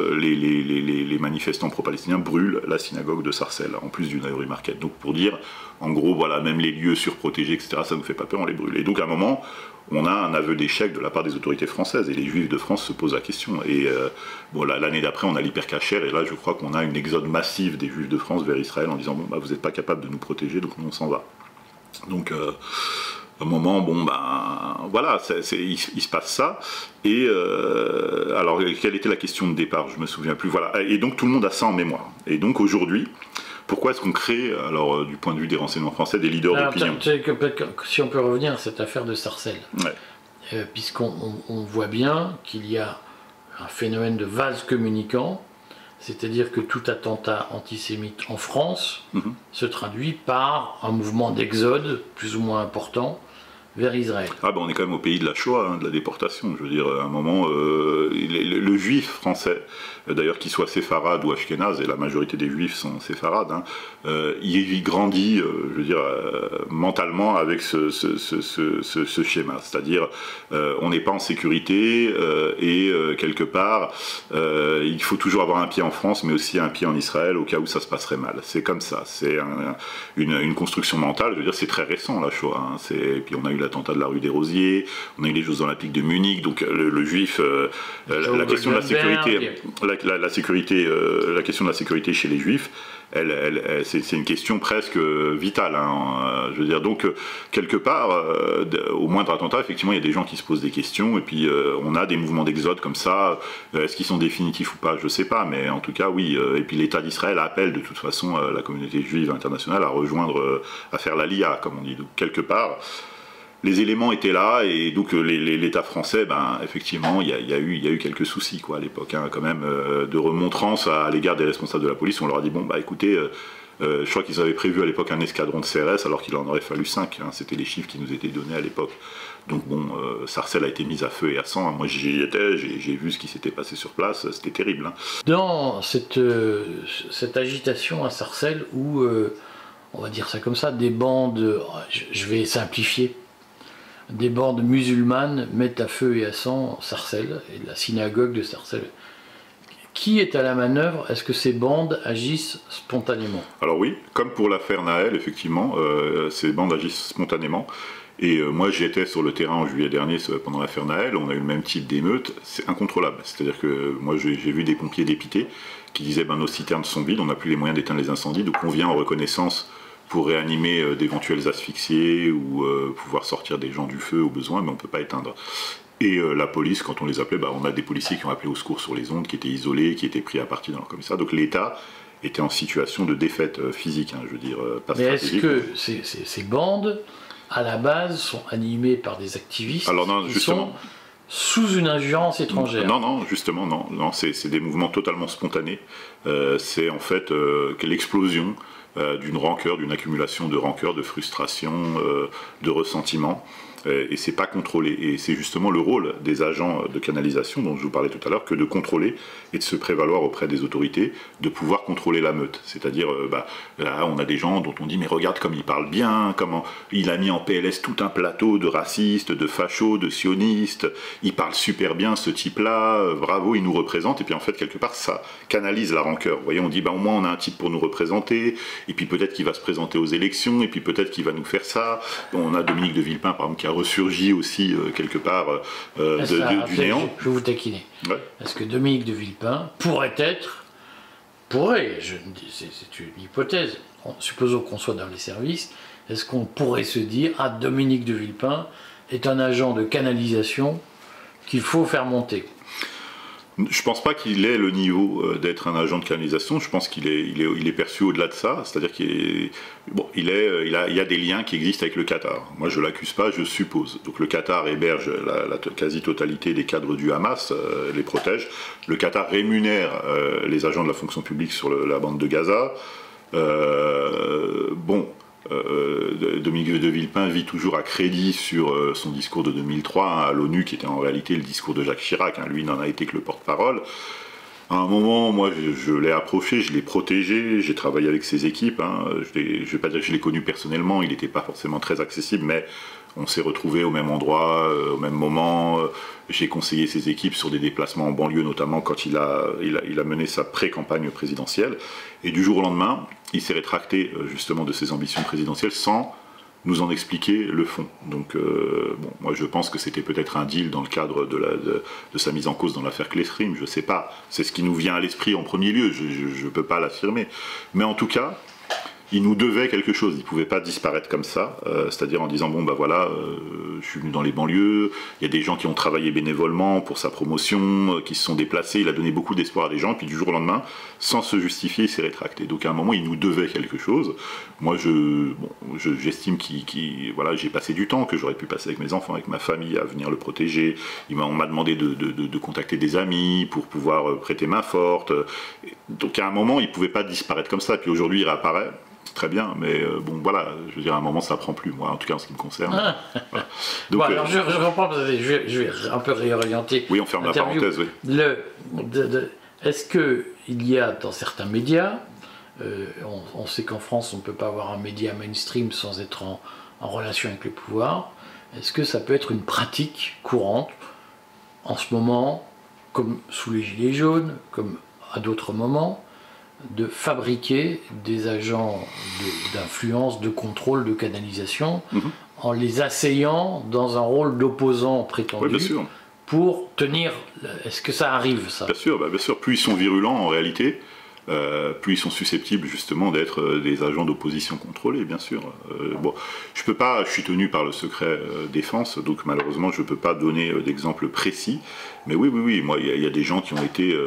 les manifestants pro-palestiniens brûlent la synagogue de Sarcelles, en plus du Naouri Market. Donc pour dire, en gros, voilà, même les lieux surprotégés, etc., ça ne nous fait pas peur, on les brûle. Et donc à un moment, on a un aveu d'échec de la part des autorités françaises, et les Juifs de France se posent la question. Et bon, l'année d'après, on a l'hypercacher, et là, je crois qu'on a une exode massive des Juifs de France vers Israël en disant, bon, bah, vous n'êtes pas capable de nous protéger, donc nous, on s'en va. Donc, à un moment, bon, ben, voilà, il se passe ça. Et alors, quelle était la question de départ? Je me souviens plus. Voilà. Et donc, tout le monde a ça en mémoire. Et donc, aujourd'hui, pourquoi est-ce qu'on crée, alors, du point de vue des renseignements français, des leaders d'opinion? Si on peut revenir à cette affaire de Sarcelles, ouais. Puisqu'on voit bien qu'il y a un phénomène de vase communicant, c'est-à-dire que tout attentat antisémite en France se traduit par un mouvement d'exode plus ou moins important vers Israël. Ah ben on est quand même au pays de la Shoah, hein, de la déportation. Je veux dire, à un moment, le juif français, d'ailleurs qu'il soit séfarade ou ashkénaze, et la majorité des juifs sont séfarades, hein, il grandit, je veux dire, mentalement avec ce schéma. C'est-à-dire, on n'est pas en sécurité et quelque part, il faut toujours avoir un pied en France, mais aussi un pied en Israël au cas où ça se passerait mal. C'est comme ça. C'est une construction mentale. Je veux dire, c'est très récent la Shoah. Hein. Et puis on a eu l'attentat de la rue des Rosiers, on a eu les Jeux Olympiques de Munich, donc le juif, la question de la sécurité, la question de la sécurité chez les juifs, c'est une question presque vitale. Hein, je veux dire, donc quelque part, au moindre attentat, effectivement, il y a des gens qui se posent des questions, et puis on a des mouvements d'exode comme ça. Est-ce qu'ils sont définitifs ou pas? Je sais pas, mais en tout cas, oui. Et puis l'État d'Israël appelle de toute façon la communauté juive internationale à rejoindre, à faire l'Aliyah, comme on dit. Donc quelque part, les éléments étaient là, et donc l'État français, ben, effectivement, il y a eu quelques soucis quoi, à l'époque, hein, quand même, de remontrance à l'égard des responsables de la police. On leur a dit, bon, bah écoutez, je crois qu'ils avaient prévu à l'époque un escadron de CRS, alors qu'il en aurait fallu 5, hein, c'était les chiffres qui nous étaient donnés à l'époque. Donc bon, Sarcelles a été mise à feu et à sang, hein. Moi j'y étais, j'ai vu ce qui s'était passé sur place, c'était terrible. Hein. Dans cette agitation à Sarcelles où, on va dire ça comme ça, des bandes, je vais simplifier, des bandes musulmanes mettent à feu et à sang Sarcelles et la synagogue de Sarcelles. Qui est à la manœuvre? Est-ce que ces bandes agissent spontanément? Alors oui, comme pour l'affaire Naël, effectivement, ces bandes agissent spontanément. Et moi j'étais sur le terrain en juillet dernier pendant l'affaire Naël, on a eu le même type d'émeute, c'est incontrôlable. C'est-à-dire que moi j'ai vu des pompiers dépités qui disaient ben, nos citernes sont vides, on n'a plus les moyens d'éteindre les incendies, donc on vient en reconnaissance pour réanimer d'éventuels asphyxiés ou pouvoir sortir des gens du feu au besoin, mais on ne peut pas éteindre. Et la police, quand on les appelait, bah, on a des policiers qui ont appelé au secours sur les ondes, qui étaient isolés, qui étaient pris à partie dans leur commissariat. Donc l'État était en situation de défaite physique, hein, je veux dire, pas stratégique. Mais est-ce que ces bandes, à la base, sont animées par des activistes qui sont sous une ingérence étrangère? Non, justement, non, c'est des mouvements totalement spontanés. C'est en fait l'explosion d'une rancœur, d'une accumulation de rancœur, de frustration, de ressentiment. Et c'est pas contrôlé. Et c'est justement le rôle des agents de canalisation dont je vous parlais tout à l'heure, que de contrôler et de se prévaloir auprès des autorités, de pouvoir contrôler la meute. C'est-à-dire, là, on a des gens dont on dit, mais regarde comme il parle bien, comment il a mis en PLS tout un plateau de racistes, de fachos, de sionistes, il parle super bien ce type-là, bravo, il nous représente. Et puis en fait, quelque part, ça canalise la rancœur. Vous voyez, on dit, au moins on a un type pour nous représenter, et puis peut-être qu'il va se présenter aux élections, et puis peut-être qu'il va nous faire ça. On a Dominique de Villepin, par exemple, qui a ressurgi aussi quelque part du néant. Je vais vous taquiner. Ouais. Est-ce que Dominique de Villepin c'est une hypothèse, supposons qu'on soit dans les services, est-ce qu'on pourrait se dire, ah, Dominique de Villepin est un agent de canalisation qu'il faut faire monter? Je pense pas qu'il ait le niveau d'être un agent de canalisation. Je pense qu'il est perçu au-delà de ça. C'est-à-dire qu'il y a des liens qui existent avec le Qatar. Moi, je l'accuse pas, je suppose. Donc le Qatar héberge la quasi-totalité des cadres du Hamas, les protège. Le Qatar rémunère les agents de la fonction publique sur la bande de Gaza. Dominique de Villepin vit toujours à crédit sur son discours de 2003 à l'ONU, qui était en réalité le discours de Jacques Chirac. Lui n'en a été que le porte-parole. À un moment, moi, je l'ai approché, je l'ai protégé, j'ai travaillé avec ses équipes. Hein. Je ne vais pas dire que je l'ai connu personnellement, il n'était pas forcément très accessible, mais on s'est retrouvés au même endroit, au même moment. J'ai conseillé ses équipes sur des déplacements en banlieue, notamment quand il a mené sa pré-campagne présidentielle. Et du jour au lendemain, il s'est rétracté justement de ses ambitions présidentielles sans nous en expliquer le fond. Donc, bon, moi je pense que c'était peut-être un deal dans le cadre de sa mise en cause dans l'affaire Clestrim, je ne sais pas. C'est ce qui nous vient à l'esprit en premier lieu, je ne peux pas l'affirmer. Mais en tout cas, il nous devait quelque chose, il ne pouvait pas disparaître comme ça, c'est-à-dire en disant, bon ben voilà, je suis venu dans les banlieues, il y a des gens qui ont travaillé bénévolement pour sa promotion, qui se sont déplacés, il a donné beaucoup d'espoir à des gens, et puis du jour au lendemain, sans se justifier, il s'est rétracté. Donc à un moment, il nous devait quelque chose. Moi, j'estime voilà, j'ai passé du temps que j'aurais pu passer avec mes enfants, avec ma famille, à venir le protéger. On m'a demandé de contacter des amis pour pouvoir prêter main forte. Donc à un moment, il ne pouvait pas disparaître comme ça, puis aujourd'hui, il réapparaît. Très bien, mais bon, voilà, je veux dire, à un moment, ça prend plus, moi, en tout cas en ce qui me concerne. Voilà. Donc, bon, alors je reprends, je vais un peu réorienter. Oui, on ferme la parenthèse, oui. Est-ce qu'il y a dans certains médias, on sait qu'en France, on ne peut pas avoir un média mainstream sans être en relation avec le pouvoir, est-ce que ça peut être une pratique courante, en ce moment, comme sous les Gilets jaunes, comme à d'autres moments, de fabriquer des agents d'influence, de contrôle, de canalisation, en les asseyant dans un rôle d'opposant prétendu, oui, bien sûr, pour tenir... Est-ce que ça arrive, ça ? Bien sûr, plus ils sont virulents en réalité, plus ils sont susceptibles justement d'être des agents d'opposition contrôlés, bien sûr. Bon, je suis tenu par le secret défense, donc malheureusement je ne peux pas donner d'exemple précis, mais oui, moi il y a des gens qui ont été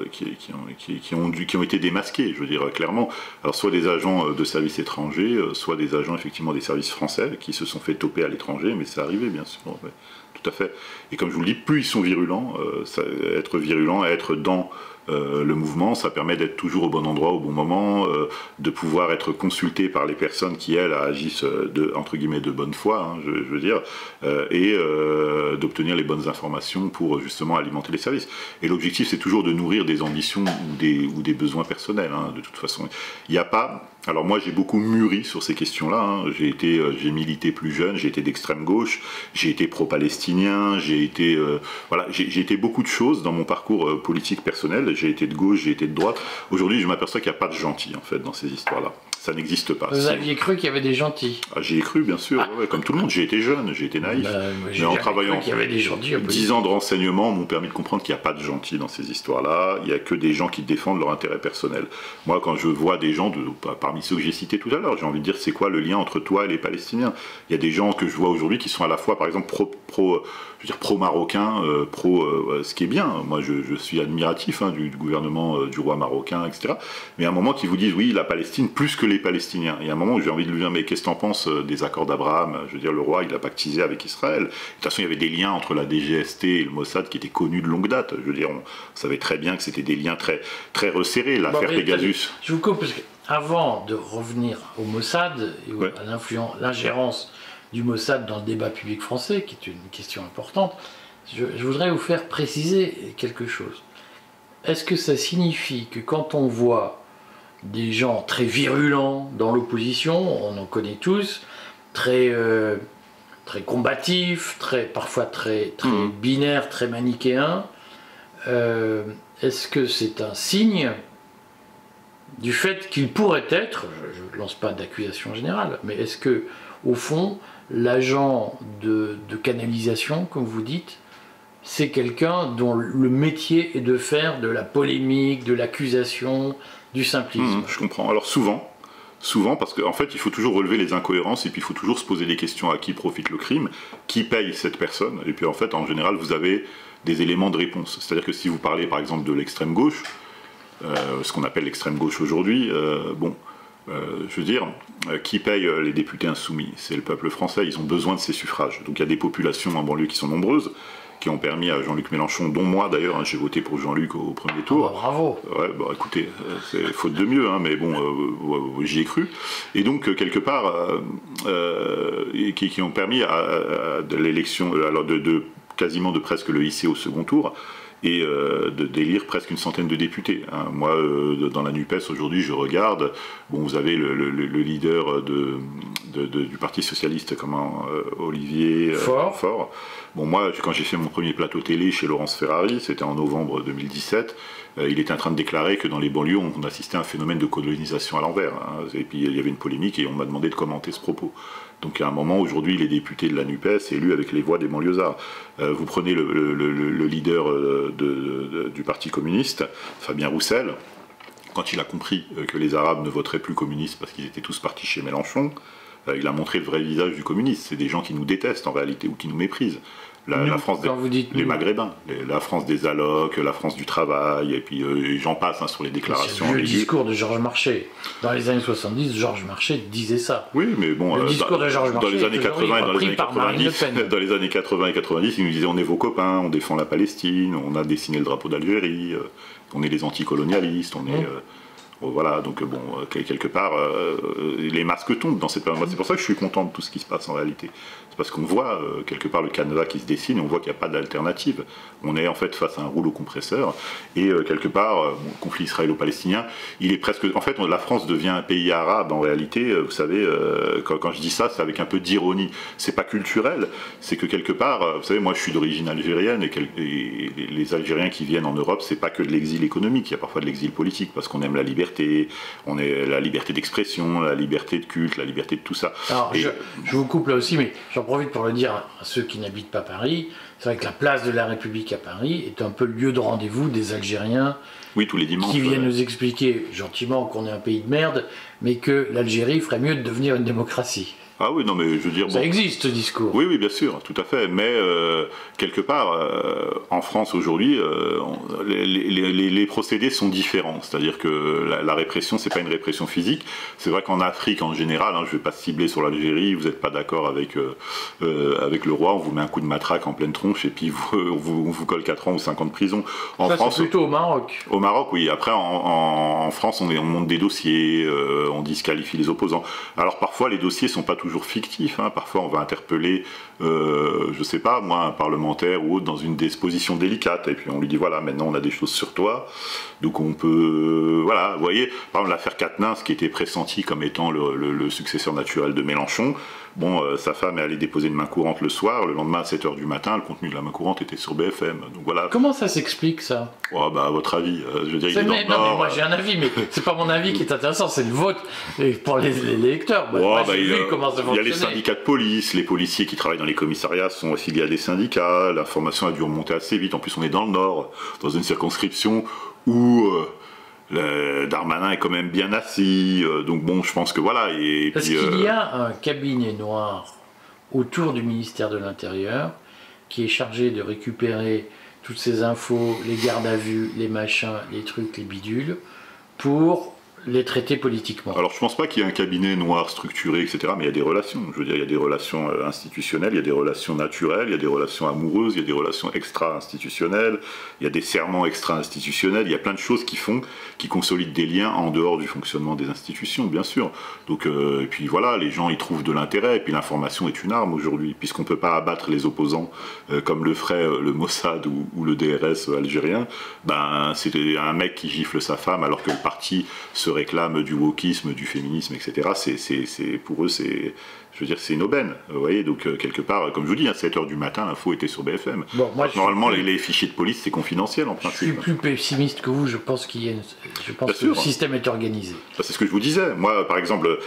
qui ont été démasqués, je veux dire clairement. Alors soit des agents de services étrangers, soit des agents effectivement des services français qui se sont fait toper à l'étranger, mais c'est arrivé bien sûr. Ouais. Tout à fait. Et comme je vous le dis, plus ils sont virulents, être virulent, être dans le mouvement, ça permet d'être toujours au bon endroit, au bon moment, de pouvoir être consulté par les personnes qui, elles, agissent entre guillemets de bonne foi, hein, je veux dire, et d'obtenir les bonnes informations pour justement alimenter les services. Et l'objectif, c'est toujours de nourrir des ambitions ou des besoins personnels, hein, de toute façon. Il n'y a pas... Alors moi, j'ai beaucoup mûri sur ces questions-là, hein. J'ai milité plus jeune, j'ai été d'extrême gauche, j'ai été pro-palestinien, j'ai été beaucoup de choses dans mon parcours politique personnel. J'ai été de gauche, j'ai été de droite. Aujourd'hui, je m'aperçois qu'il n'y a pas de gentils, en fait, dans ces histoires-là. Ça n'existe pas. Vous aviez cru qu'il y avait des gentils? J'y ai cru, bien sûr, ouais, comme tout le monde. J'ai été jeune, j'ai été naïf. Mais en travaillant, qu'il y avait des gentils, 10 ans de renseignement m'ont permis de comprendre qu'il n'y a pas de gentils dans ces histoires-là. Il n'y a que des gens qui défendent leur intérêt personnel. Moi, quand je vois des gens, parmi ceux que j'ai cités tout à l'heure, j'ai envie de dire, c'est quoi le lien entre toi et les Palestiniens? Il y a des gens que je vois aujourd'hui qui sont à la fois, par exemple, pro-marocain, ce qui est bien. Moi, je suis admiratif du gouvernement du roi marocain, etc. Mais à un moment, qui vous disent, oui, la Palestine, plus que les Palestiniens. Il y a un moment où j'ai envie de lui dire, mais qu'est-ce que t'en penses des accords d'Abraham? Je veux dire, le roi, il a pactisé avec Israël. De toute façon, il y avait des liens entre la DGST et le Mossad qui étaient connus de longue date. Je veux dire, on savait très bien que c'était des liens très, très resserrés. L'affaire Pegasus. Je vous coupe, parce qu'avant de revenir au Mossad et à l'ingérence du Mossad dans le débat public français, qui est une question importante, je voudrais vous faire préciser quelque chose. Est-ce que ça signifie que quand on voit des gens très virulents dans l'opposition, on en connaît tous, très combatifs, parfois très binaires, très manichéens, est-ce que c'est un signe du fait qu'il pourrait être, je ne lance pas d'accusation générale, mais est-ce que, au fond, l'agent de canalisation, comme vous dites, c'est quelqu'un dont le métier est de faire de la polémique, de l'accusation, du simplisme? Je comprends. Alors souvent, parce qu'en fait, il faut toujours relever les incohérences et puis il faut toujours se poser des questions: à qui profite le crime, qui paye cette personne, et puis en fait, en général, vous avez des éléments de réponse. C'est-à-dire que si vous parlez, par exemple, de l'extrême gauche, ce qu'on appelle l'extrême gauche aujourd'hui, je veux dire, qui paye les députés insoumis? C'est le peuple français, ils ont besoin de ces suffrages. Donc il y a des populations en banlieue qui sont nombreuses, qui ont permis à Jean-Luc Mélenchon, dont moi d'ailleurs, hein, j'ai voté pour Jean-Luc au premier tour. Bravo. Ouais, écoutez, c'est faute de mieux, hein, mais bon, j'y ai cru. Et donc, quelque part, qui ont permis à de l'élection, alors quasiment de presque le hisser au second tour. et d'élire presque une centaine de députés. Hein. Moi, dans la NUPES aujourd'hui, je regarde, bon, vous avez le leader du Parti Socialiste, Olivier Faure. Bon, moi, quand j'ai fait mon premier plateau télé chez Laurence Ferrari, c'était en novembre 2017, il était en train de déclarer que dans les banlieues, on assistait à un phénomène de colonisation à l'envers. Hein. Et puis il y avait une polémique et on m'a demandé de commenter ce propos. Donc à un moment, aujourd'hui, les députés de la NUPES élus avec les voix des banlieusards. Vous prenez le leader du Parti communiste, Fabien Roussel, quand il a compris que les Arabes ne voteraient plus communistes parce qu'ils étaient tous partis chez Mélenchon, il a montré le vrai visage du communisme. C'est des gens qui nous détestent en réalité ou qui nous méprisent. La France les Maghrébins, la France des allocs, la France du travail, et puis j'en passe sur les déclarations. C'est le discours de Georges Marchais. Dans les années 70, Georges Marchais disait ça. Oui, mais bon, le discours de Georges Marchais, dans les années 80 et dans les années 90, dans les années 80 et 90, il nous disait on est vos copains, on défend la Palestine, on a dessiné le drapeau d'Algérie, on est les anticolonialistes, on est voilà, donc bon, quelque part, les masques tombent dans cette période. C'est pour ça que je suis content de tout ce qui se passe en réalité. C'est parce qu'on voit quelque part le canevas qui se dessine et on voit qu'il n'y a pas d'alternative. On est en fait face à un rouleau compresseur et quelque part, le conflit israélo-palestinien, il est presque. En fait, la France devient un pays arabe en réalité. Vous savez, quand je dis ça, c'est avec un peu d'ironie. C'est pas culturel, c'est que quelque part, vous savez, moi je suis d'origine algérienne et les Algériens qui viennent en Europe, c'est pas que de l'exil économique, il y a parfois de l'exil politique parce qu'on aime la liberté, on est la liberté d'expression, la liberté de culte, la liberté de tout ça. Alors, je vous coupe là aussi, mais j'en profite pour le dire à ceux qui n'habitent pas Paris. C'est vrai que la place de la République à Paris est un peu le lieu de rendez-vous des Algériens. Oui, tous les dimanches. Qui viennent nous expliquer gentiment qu'on est un pays de merde, mais que l'Algérie ferait mieux de devenir une démocratie. Ah oui, non, mais je veux dire... Ça existe, ce discours. Oui, oui, bien sûr, tout à fait. Mais quelque part, en France aujourd'hui, les procédés sont différents. C'est-à-dire que la répression, c'est pas une répression physique. C'est vrai qu'en Afrique, en général, je ne vais pas cibler sur l'Algérie, vous n'êtes pas d'accord avec le roi, on vous met un coup de matraque en pleine tronche et puis on vous colle 4 ans ou 5 ans de prison. En France, c'est plutôt au Maroc. Au Maroc, oui. Après, en France, on monte des dossiers, on disqualifie les opposants. Alors parfois, les dossiers sont pas toujours fictif, hein. Parfois on va interpeller, je sais pas moi, un parlementaire ou autre dans une disposition délicate, et puis on lui dit voilà, maintenant on a des choses sur toi, donc on peut, voilà, vous voyez, par exemple l'affaire Quatennens qui était pressenti comme étant le successeur naturel de Mélenchon. Bon, sa femme est allée déposer une main courante le soir, le lendemain à 7h du matin, le contenu de la main courante était sur BFM. Donc voilà. Comment ça s'explique ça? Oh, bah, à votre avis, je veux dire, non, mais moi j'ai un avis, mais c'est pas mon avis qui est intéressant, c'est le vôtre pour les lecteurs. Moi, j'ai vu comment ça fonctionnait. Il y a les syndicats de police, les policiers qui travaillent dans les commissariats sont affiliés à des syndicats, l'information a dû remonter assez vite, en plus on est dans le Nord, dans une circonscription où... Darmanin est quand même bien assis, donc bon, je pense que voilà. Parce qu'il y a un cabinet noir autour du ministère de l'Intérieur qui est chargé de récupérer toutes ces infos, les gardes à vue, les machins, les trucs, les bidules, pour les traiter politiquement. Alors je pense pas qu'il y ait un cabinet noir structuré, etc., mais il y a des relations. Je veux dire, il y a des relations institutionnelles, il y a des relations naturelles, il y a des relations amoureuses, il y a des relations extra-institutionnelles, il y a des serments extra-institutionnels, il y a plein de choses qui consolident des liens en dehors du fonctionnement des institutions, bien sûr. Donc, et puis voilà, les gens y trouvent de l'intérêt, et puis l'information est une arme aujourd'hui, puisqu'on peut pas abattre les opposants comme le ferait le Mossad ou le DRS algérien. Ben, c'est un mec qui gifle sa femme alors que le parti se réclame du wokisme, du féminisme, etc. Pour eux, je veux dire, c'est une aubaine. Vous voyez, donc quelque part, comme je vous dis, à 7h du matin, l'info était sur BFM. Bon, moi, normalement, les fichiers de police, c'est confidentiel en principe. Je suis plus pessimiste que vous, je pense que le système est organisé. C'est ce que je vous disais. Moi, par exemple,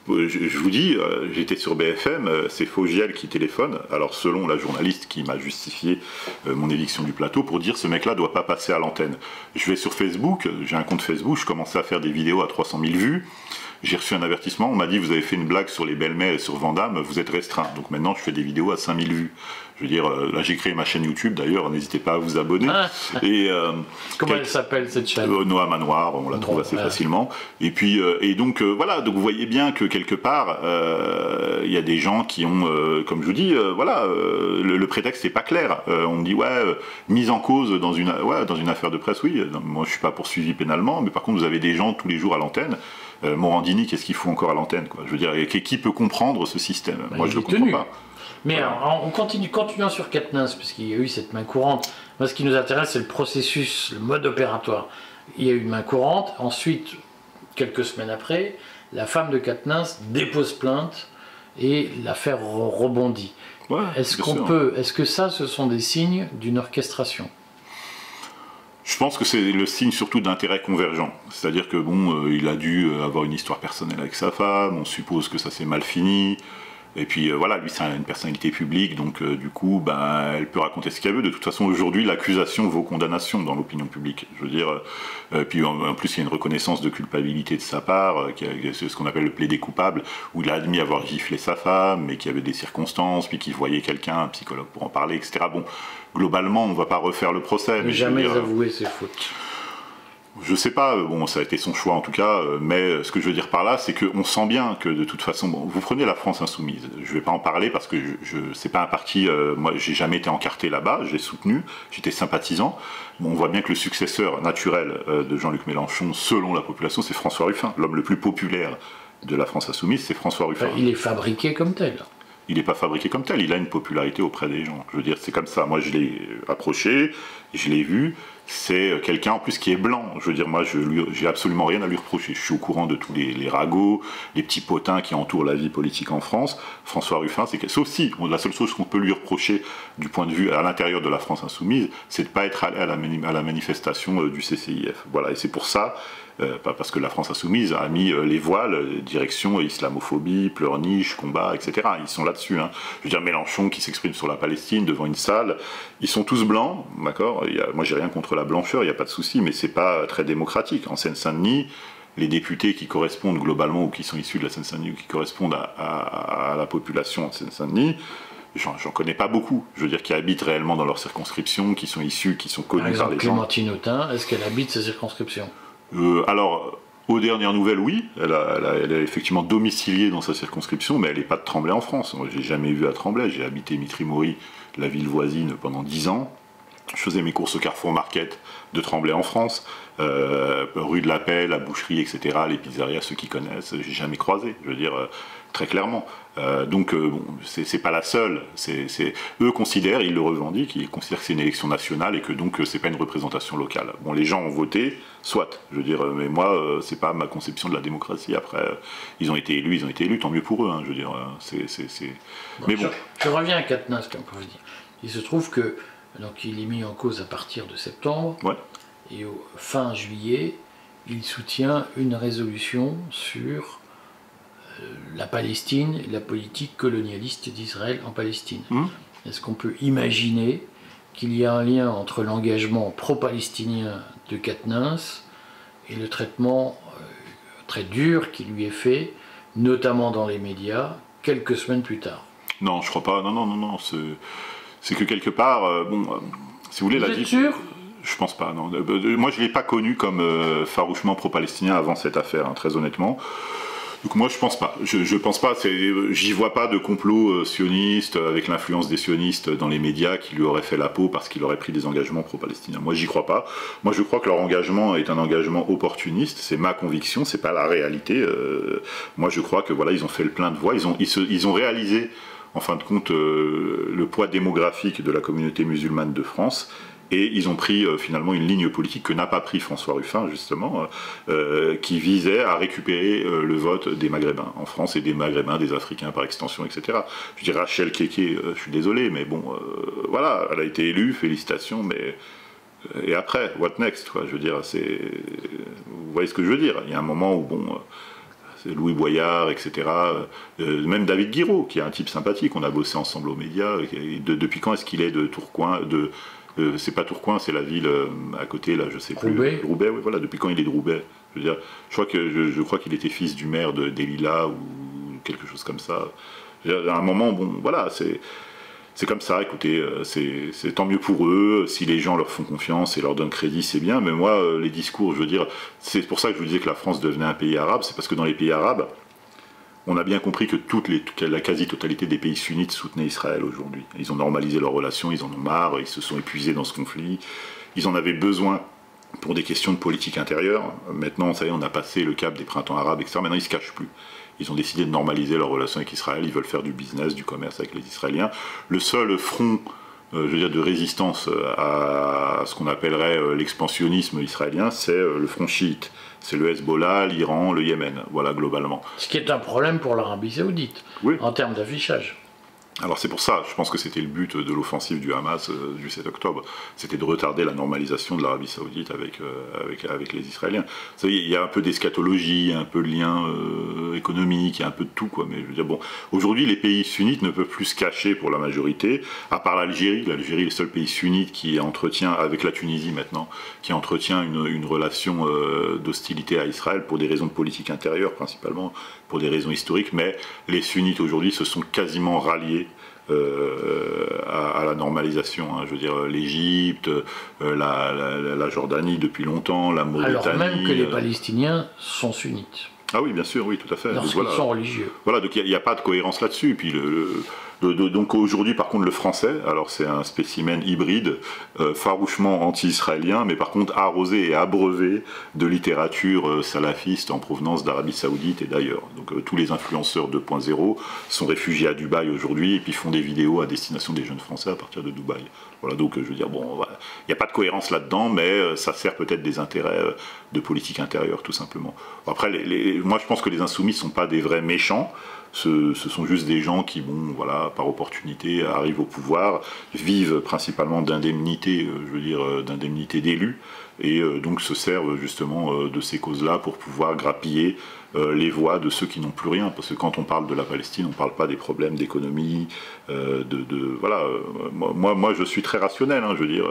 je vous dis, j'étais sur BFM, c'est Fogiel qui téléphone, alors selon la journaliste qui m'a justifié mon éviction du plateau, pour dire ce mec-là doit pas passer à l'antenne. Je vais sur Facebook, j'ai un compte Facebook, je commençais à faire des vidéos à 300 000 vues, j'ai reçu un avertissement, on m'a dit vous avez fait une blague sur les belles-mères et sur Vandame, vous êtes restreint. Donc maintenant je fais des vidéos à 5000 vues. Je veux dire, là j'ai créé ma chaîne YouTube d'ailleurs, n'hésitez pas à vous abonner. Et, comment elle s'appelle cette chaîne? Noah Manoir, on la trouve assez facilement. Et puis, donc voilà, donc vous voyez bien que quelque part, il y a des gens qui ont, comme je vous dis, voilà, le prétexte n'est pas clair. On me dit, mise en cause dans une affaire de presse, oui, moi je suis pas poursuivi pénalement, mais par contre vous avez des gens tous les jours à l'antenne. Morandini, qu'est-ce qu'il fout encore à l'antenne, quoi? Je veux dire, qui peut comprendre ce système? Moi je le comprends pas. Mais alors, continuant sur Quatennens, puisqu'il y a eu cette main courante, moi ce qui nous intéresse c'est le processus, le mode opératoire. Il y a eu une main courante, ensuite, quelques semaines après, la femme de Quatennens dépose plainte et l'affaire rebondit. Ouais, est-ce que ça, ce sont des signes d'une orchestration? Je pense que c'est le signe surtout d'intérêts convergents. C'est-à-dire que bon, il a dû avoir une histoire personnelle avec sa femme, on suppose que ça s'est mal fini. Et puis voilà, lui c'est une personnalité publique, donc du coup, ben, elle peut raconter ce qu'elle veut. De toute façon, aujourd'hui, l'accusation vaut condamnation dans l'opinion publique. Je veux dire, puis en plus, il y a une reconnaissance de culpabilité de sa part, c'est ce qu'on appelle le plaidé coupable, où il a admis avoir giflé sa femme, mais qu'il y avait des circonstances, puis qu'il voyait quelqu'un, un psychologue pour en parler, etc. Bon, globalement, on ne va pas refaire le procès. Mais jamais avouer ses fautes. Je sais pas, bon, ça a été son choix en tout cas, mais ce que je veux dire par là, c'est qu'on sent bien que de toute façon, bon, vous prenez la France Insoumise, je vais pas en parler parce que c'est pas un parti, moi j'ai jamais été encarté là-bas, j'ai soutenu, j'étais sympathisant, bon, on voit bien que le successeur naturel de Jean-Luc Mélenchon, selon la population, c'est François Ruffin, l'homme le plus populaire de la France Insoumise, c'est François Ruffin. Enfin, il est fabriqué comme tel. Il n'est pas fabriqué comme tel, il a une popularité auprès des gens. Je veux dire, c'est comme ça. Moi, je l'ai approché, je l'ai vu. C'est quelqu'un en plus qui est blanc. Je veux dire, moi, j'ai absolument rien à lui reprocher. Je suis au courant de tous les ragots, les petits potins qui entourent la vie politique en France. François Ruffin, sauf si, la seule chose qu'on peut lui reprocher du point de vue à l'intérieur de la France Insoumise, c'est de ne pas être allé à la manifestation du CCIF. Voilà, et c'est pour ça. Parce que la France Insoumise a mis les voiles, direction islamophobie, pleurniche, combat, etc. Ils sont là-dessus. Hein. Je veux dire, Mélenchon qui s'exprime sur la Palestine devant une salle, ils sont tous blancs, d'accord. Moi, j'ai rien contre la blancheur, il n'y a pas de souci, mais c'est pas très démocratique. En Seine-Saint-Denis, les députés qui correspondent globalement ou qui sont issus de la Seine-Saint-Denis ou qui correspondent à la population de Seine-Saint-Denis, j'en connais pas beaucoup, je veux dire, qui habitent réellement dans leur circonscription, qui sont issus, qui sont connus par les gens. Clémentine Autain, est-ce qu'elle habite sa circonscription? Alors, aux dernières nouvelles, oui, elle est effectivement domiciliée dans sa circonscription, mais elle n'est pas de Tremblay en France. Moi, je l'ai jamais vue à Tremblay, j'ai habité Mitry-Mory, la ville voisine, pendant 10 ans. Je faisais mes courses au Carrefour Market de Tremblay en France, rue de la Paix, la boucherie, etc., les pizzerias, ceux qui connaissent, j'ai jamais croisé, je veux dire, très clairement. Donc, bon, c'est pas la seule. Eux considèrent, ils le revendiquent, ils considèrent que c'est une élection nationale et que donc c'est pas une représentation locale. Bon, les gens ont voté, soit, je veux dire, mais moi, c'est pas ma conception de la démocratie. Après, ils ont été élus, tant mieux pour eux, hein, je veux dire, Bon, mais bon. Je reviens à Quatennens, comme on peut dire. Il se trouve que, donc, il est mis en cause à partir de septembre, Ouais. et au fin juillet, il soutient une résolution sur la Palestine et la politique colonialiste d'Israël en Palestine. Est-ce qu'on peut imaginer qu'il y a un lien entre l'engagement pro-palestinien de Quatennens et le traitement très dur qui lui est fait, notamment dans les médias, quelques semaines plus tard? Non, je crois pas. Non. C'est que quelque part, si vous voulez, Vous êtes sûr? Je pense pas, non. Moi, je l'ai pas connu comme farouchement pro-palestinien avant cette affaire, hein, très honnêtement. Donc moi, je pense pas. Je pense pas. J'y vois pas de complot sioniste avec l'influence des sionistes dans les médias qui lui auraient fait la peau parce qu'il aurait pris des engagements pro-palestiniens. Moi, j'y crois pas. Moi, je crois que leur engagement est un engagement opportuniste. C'est ma conviction. C'est pas la réalité. Moi, je crois que voilà, ils ont fait le plein de voix. Ils ont réalisé, en fin de compte, le poids démographique de la communauté musulmane de France. Et ils ont pris finalement une ligne politique que n'a pas pris François Ruffin, justement, qui visait à récupérer le vote des Maghrébins en France et des Maghrébins, des Africains par extension, etc. Je dis Rachel Keke, je suis désolé, mais bon, voilà, elle a été élue, félicitations, mais... et après, what next, quoi, je veux dire, vous voyez ce que je veux dire? Il y a un moment où, bon... c'est Louis Boyard, etc. Même David Guiraud, qui est un type sympathique, on a bossé ensemble aux médias. Depuis quand est-ce qu'il est de Tourcoing c'est pas Tourcoing, c'est la ville à côté, là, je sais plus. Roubaix, oui, voilà. Depuis quand il est de Roubaix? Je veux dire, je crois qu'il était fils du maire des Lilas ou quelque chose comme ça. À un moment, bon, voilà, c'est comme ça. Écoutez, c'est tant mieux pour eux. Si les gens leur font confiance et leur donnent crédit, c'est bien. Mais moi, les discours, je veux dire, c'est pour ça que je vous disais que la France devenait un pays arabe. C'est parce que dans les pays arabes, on a bien compris que la quasi-totalité des pays sunnites soutenaient Israël aujourd'hui. Ils ont normalisé leurs relations, ils en ont marre, ils se sont épuisés dans ce conflit. Ils en avaient besoin pour des questions de politique intérieure. Maintenant, vous savez, on a passé le cap des printemps arabes, etc. Maintenant, ils ne se cachent plus. Ils ont décidé de normaliser leurs relations avec Israël. Ils veulent faire du business, du commerce avec les Israéliens. Le seul front, je veux dire, de résistance à ce qu'on appellerait l'expansionnisme israélien, c'est le front chiite. C'est le Hezbollah, l'Iran, le Yémen, voilà, globalement. Ce qui est un problème pour l'Arabie Saoudite, oui, en termes d'affichage. Alors c'est pour ça, je pense que c'était le but de l'offensive du Hamas du 7 octobre, c'était de retarder la normalisation de l'Arabie Saoudite avec les Israéliens. Vous savez, il y a un peu d'eschatologie, un peu de lien économique, il y a un peu de tout, quoi. Mais je veux dire, bon, aujourd'hui les pays sunnites ne peuvent plus se cacher pour la majorité, à part l'Algérie. L'Algérie est le seul pays sunnite qui entretient, avec la Tunisie maintenant, qui entretient une relation d'hostilité à Israël pour des raisons de politique intérieure principalement, pour des raisons historiques, mais les sunnites aujourd'hui se sont quasiment ralliés à la normalisation. Hein. Je veux dire, l'Égypte, la Jordanie depuis longtemps, la Mauritanie. Alors même que les Palestiniens sont sunnites. Ah oui, bien sûr, oui, tout à fait. Lorsqu'ils sont religieux. Voilà, donc il n'y a pas de cohérence là-dessus. Puis donc aujourd'hui, par contre, le français, alors c'est un spécimen hybride, farouchement anti-israélien, mais par contre arrosé et abreuvé de littérature salafiste en provenance d'Arabie Saoudite et d'ailleurs. Donc tous les influenceurs 2.0 sont réfugiés à Dubaï aujourd'hui et puis font des vidéos à destination des jeunes Français à partir de Dubaï. Voilà, donc je veux dire, bon, voilà. Il n'y a pas de cohérence là-dedans, mais ça sert peut-être des intérêts de politique intérieure, tout simplement. Après, moi je pense que les insoumis ne sont pas des vrais méchants. Ce sont juste des gens qui, bon, voilà, par opportunité, arrivent au pouvoir, vivent principalement d'indemnités, je veux dire, d'indemnités d'élus, et donc se servent justement de ces causes-là pour pouvoir grappiller les voix de ceux qui n'ont plus rien. Parce que quand on parle de la Palestine, on ne parle pas des problèmes d'économie, voilà. Moi, je suis très rationnel, hein, je veux dire.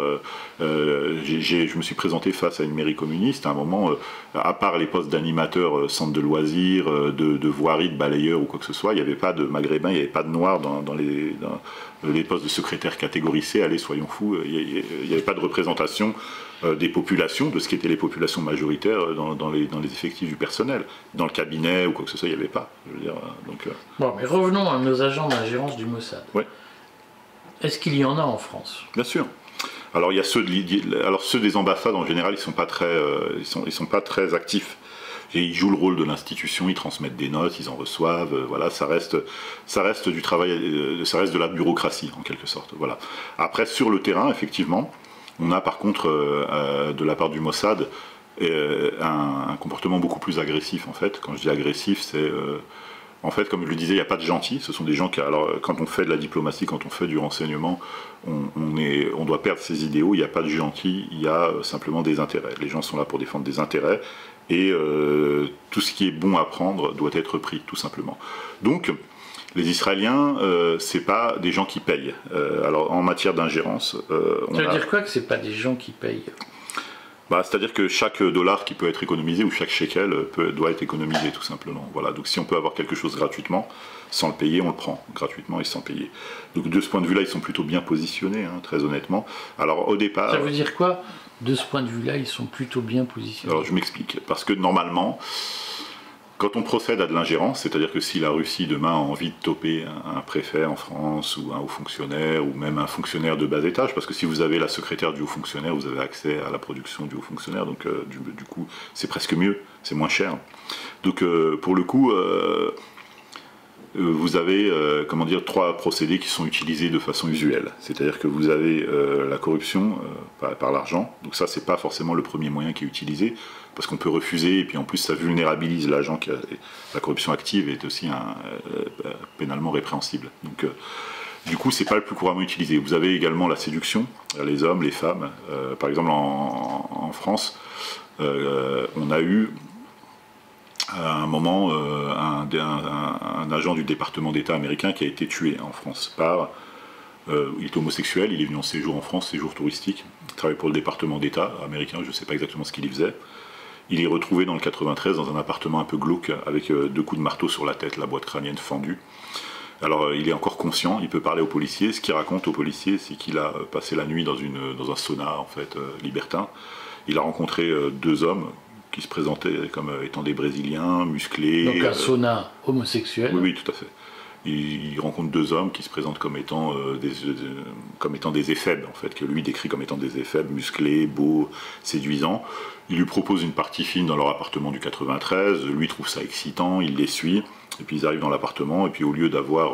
Je me suis présenté face à une mairie communiste. À un moment, à part les postes d'animateurs, centre de loisirs, de voirie, de balayeur ou quoi que ce soit, il n'y avait pas de maghrébins, il n'y avait pas de noirs dans les postes de secrétaire catégorie C. Allez, soyons fous, il n'y avait pas de représentation des populations, de ce qu'étaient les populations majoritaires dans les effectifs du personnel. Dans le cabinet ou quoi que ce soit, il n'y avait pas. Je veux dire, donc, Bon, mais revenons à nos agents d'ingérence du Mossad. Ouais. Est-ce qu'il y en a en France? Bien sûr. Alors, il y a ceux des ambassades, en général, ils sont pas très actifs. Et ils jouent le rôle de l'institution, ils transmettent des notes, ils en reçoivent, voilà, ça reste du travail, ça reste de la bureaucratie, en quelque sorte. Voilà. Après, sur le terrain, effectivement, on a par contre, de la part du Mossad, un comportement beaucoup plus agressif, en fait. Quand je dis agressif, c'est... en fait, comme je le disais, il n'y a pas de gentils. Ce sont des gens qui... Alors, quand on fait de la diplomatie, quand on fait du renseignement, on doit perdre ses idéaux. Il n'y a pas de gentils, il y a simplement des intérêts. Les gens sont là pour défendre des intérêts. Et tout ce qui est bon à prendre doit être pris, tout simplement. Donc... Les Israéliens, c'est pas des gens qui payent. Alors en matière d'ingérence, ça veut dire quoi que c'est pas des gens qui payent? C'est-à-dire que chaque dollar qui peut être économisé ou chaque shekel doit être économisé tout simplement. Voilà. Donc si on peut avoir quelque chose gratuitement, sans le payer, on le prend gratuitement et sans payer. Donc de ce point de vue-là, ils sont plutôt bien positionnés, hein, très honnêtement. Alors au départ... Ça veut dire quoi? De ce point de vue-là, ils sont plutôt bien positionnés. Alors je m'explique. Parce que normalement... Quand on procède à de l'ingérence, c'est-à-dire que si la Russie demain a envie de toper un préfet en France ou un haut fonctionnaire ou même un fonctionnaire de bas étage, parce que si vous avez la secrétaire du haut fonctionnaire, vous avez accès à la production du haut fonctionnaire, donc du coup c'est presque mieux, c'est moins cher. Donc pour le coup, vous avez trois procédés qui sont utilisés de façon usuelle. C'est-à-dire que vous avez la corruption par l'argent, donc ça c'est pas forcément le premier moyen qui est utilisé, parce qu'on peut refuser, et puis en plus ça vulnérabilise l'agent qui a la corruption active est aussi pénalement répréhensible. Donc du coup c'est pas le plus couramment utilisé. Vous avez également la séduction, les hommes, les femmes. Par exemple en France, on a eu à un moment un agent du département d'État américain qui a été tué en France il est homosexuel, il est venu en séjour en France, séjour touristique, il travaille pour le département d'État américain, je ne sais pas exactement ce qu'il y faisait. Il est retrouvé dans le 93 dans un appartement un peu glauque avec 2 coups de marteau sur la tête, la boîte crânienne fendue. Alors il est encore conscient, il peut parler aux policiers. Ce qu'il raconte aux policiers, c'est qu'il a passé la nuit dans un sauna en fait libertin. Il a rencontré 2 hommes qui se présentaient comme étant des Brésiliens, musclés. Donc un sauna homosexuel. Oui, tout à fait. il rencontre deux hommes qui se présentent comme étant des éphèbes, en fait, que lui décrit comme étant des éphèbes musclés, beaux, séduisants. Il lui propose une partie fine dans leur appartement du 93, lui trouve ça excitant, il les suit, et puis ils arrivent dans l'appartement, et puis au lieu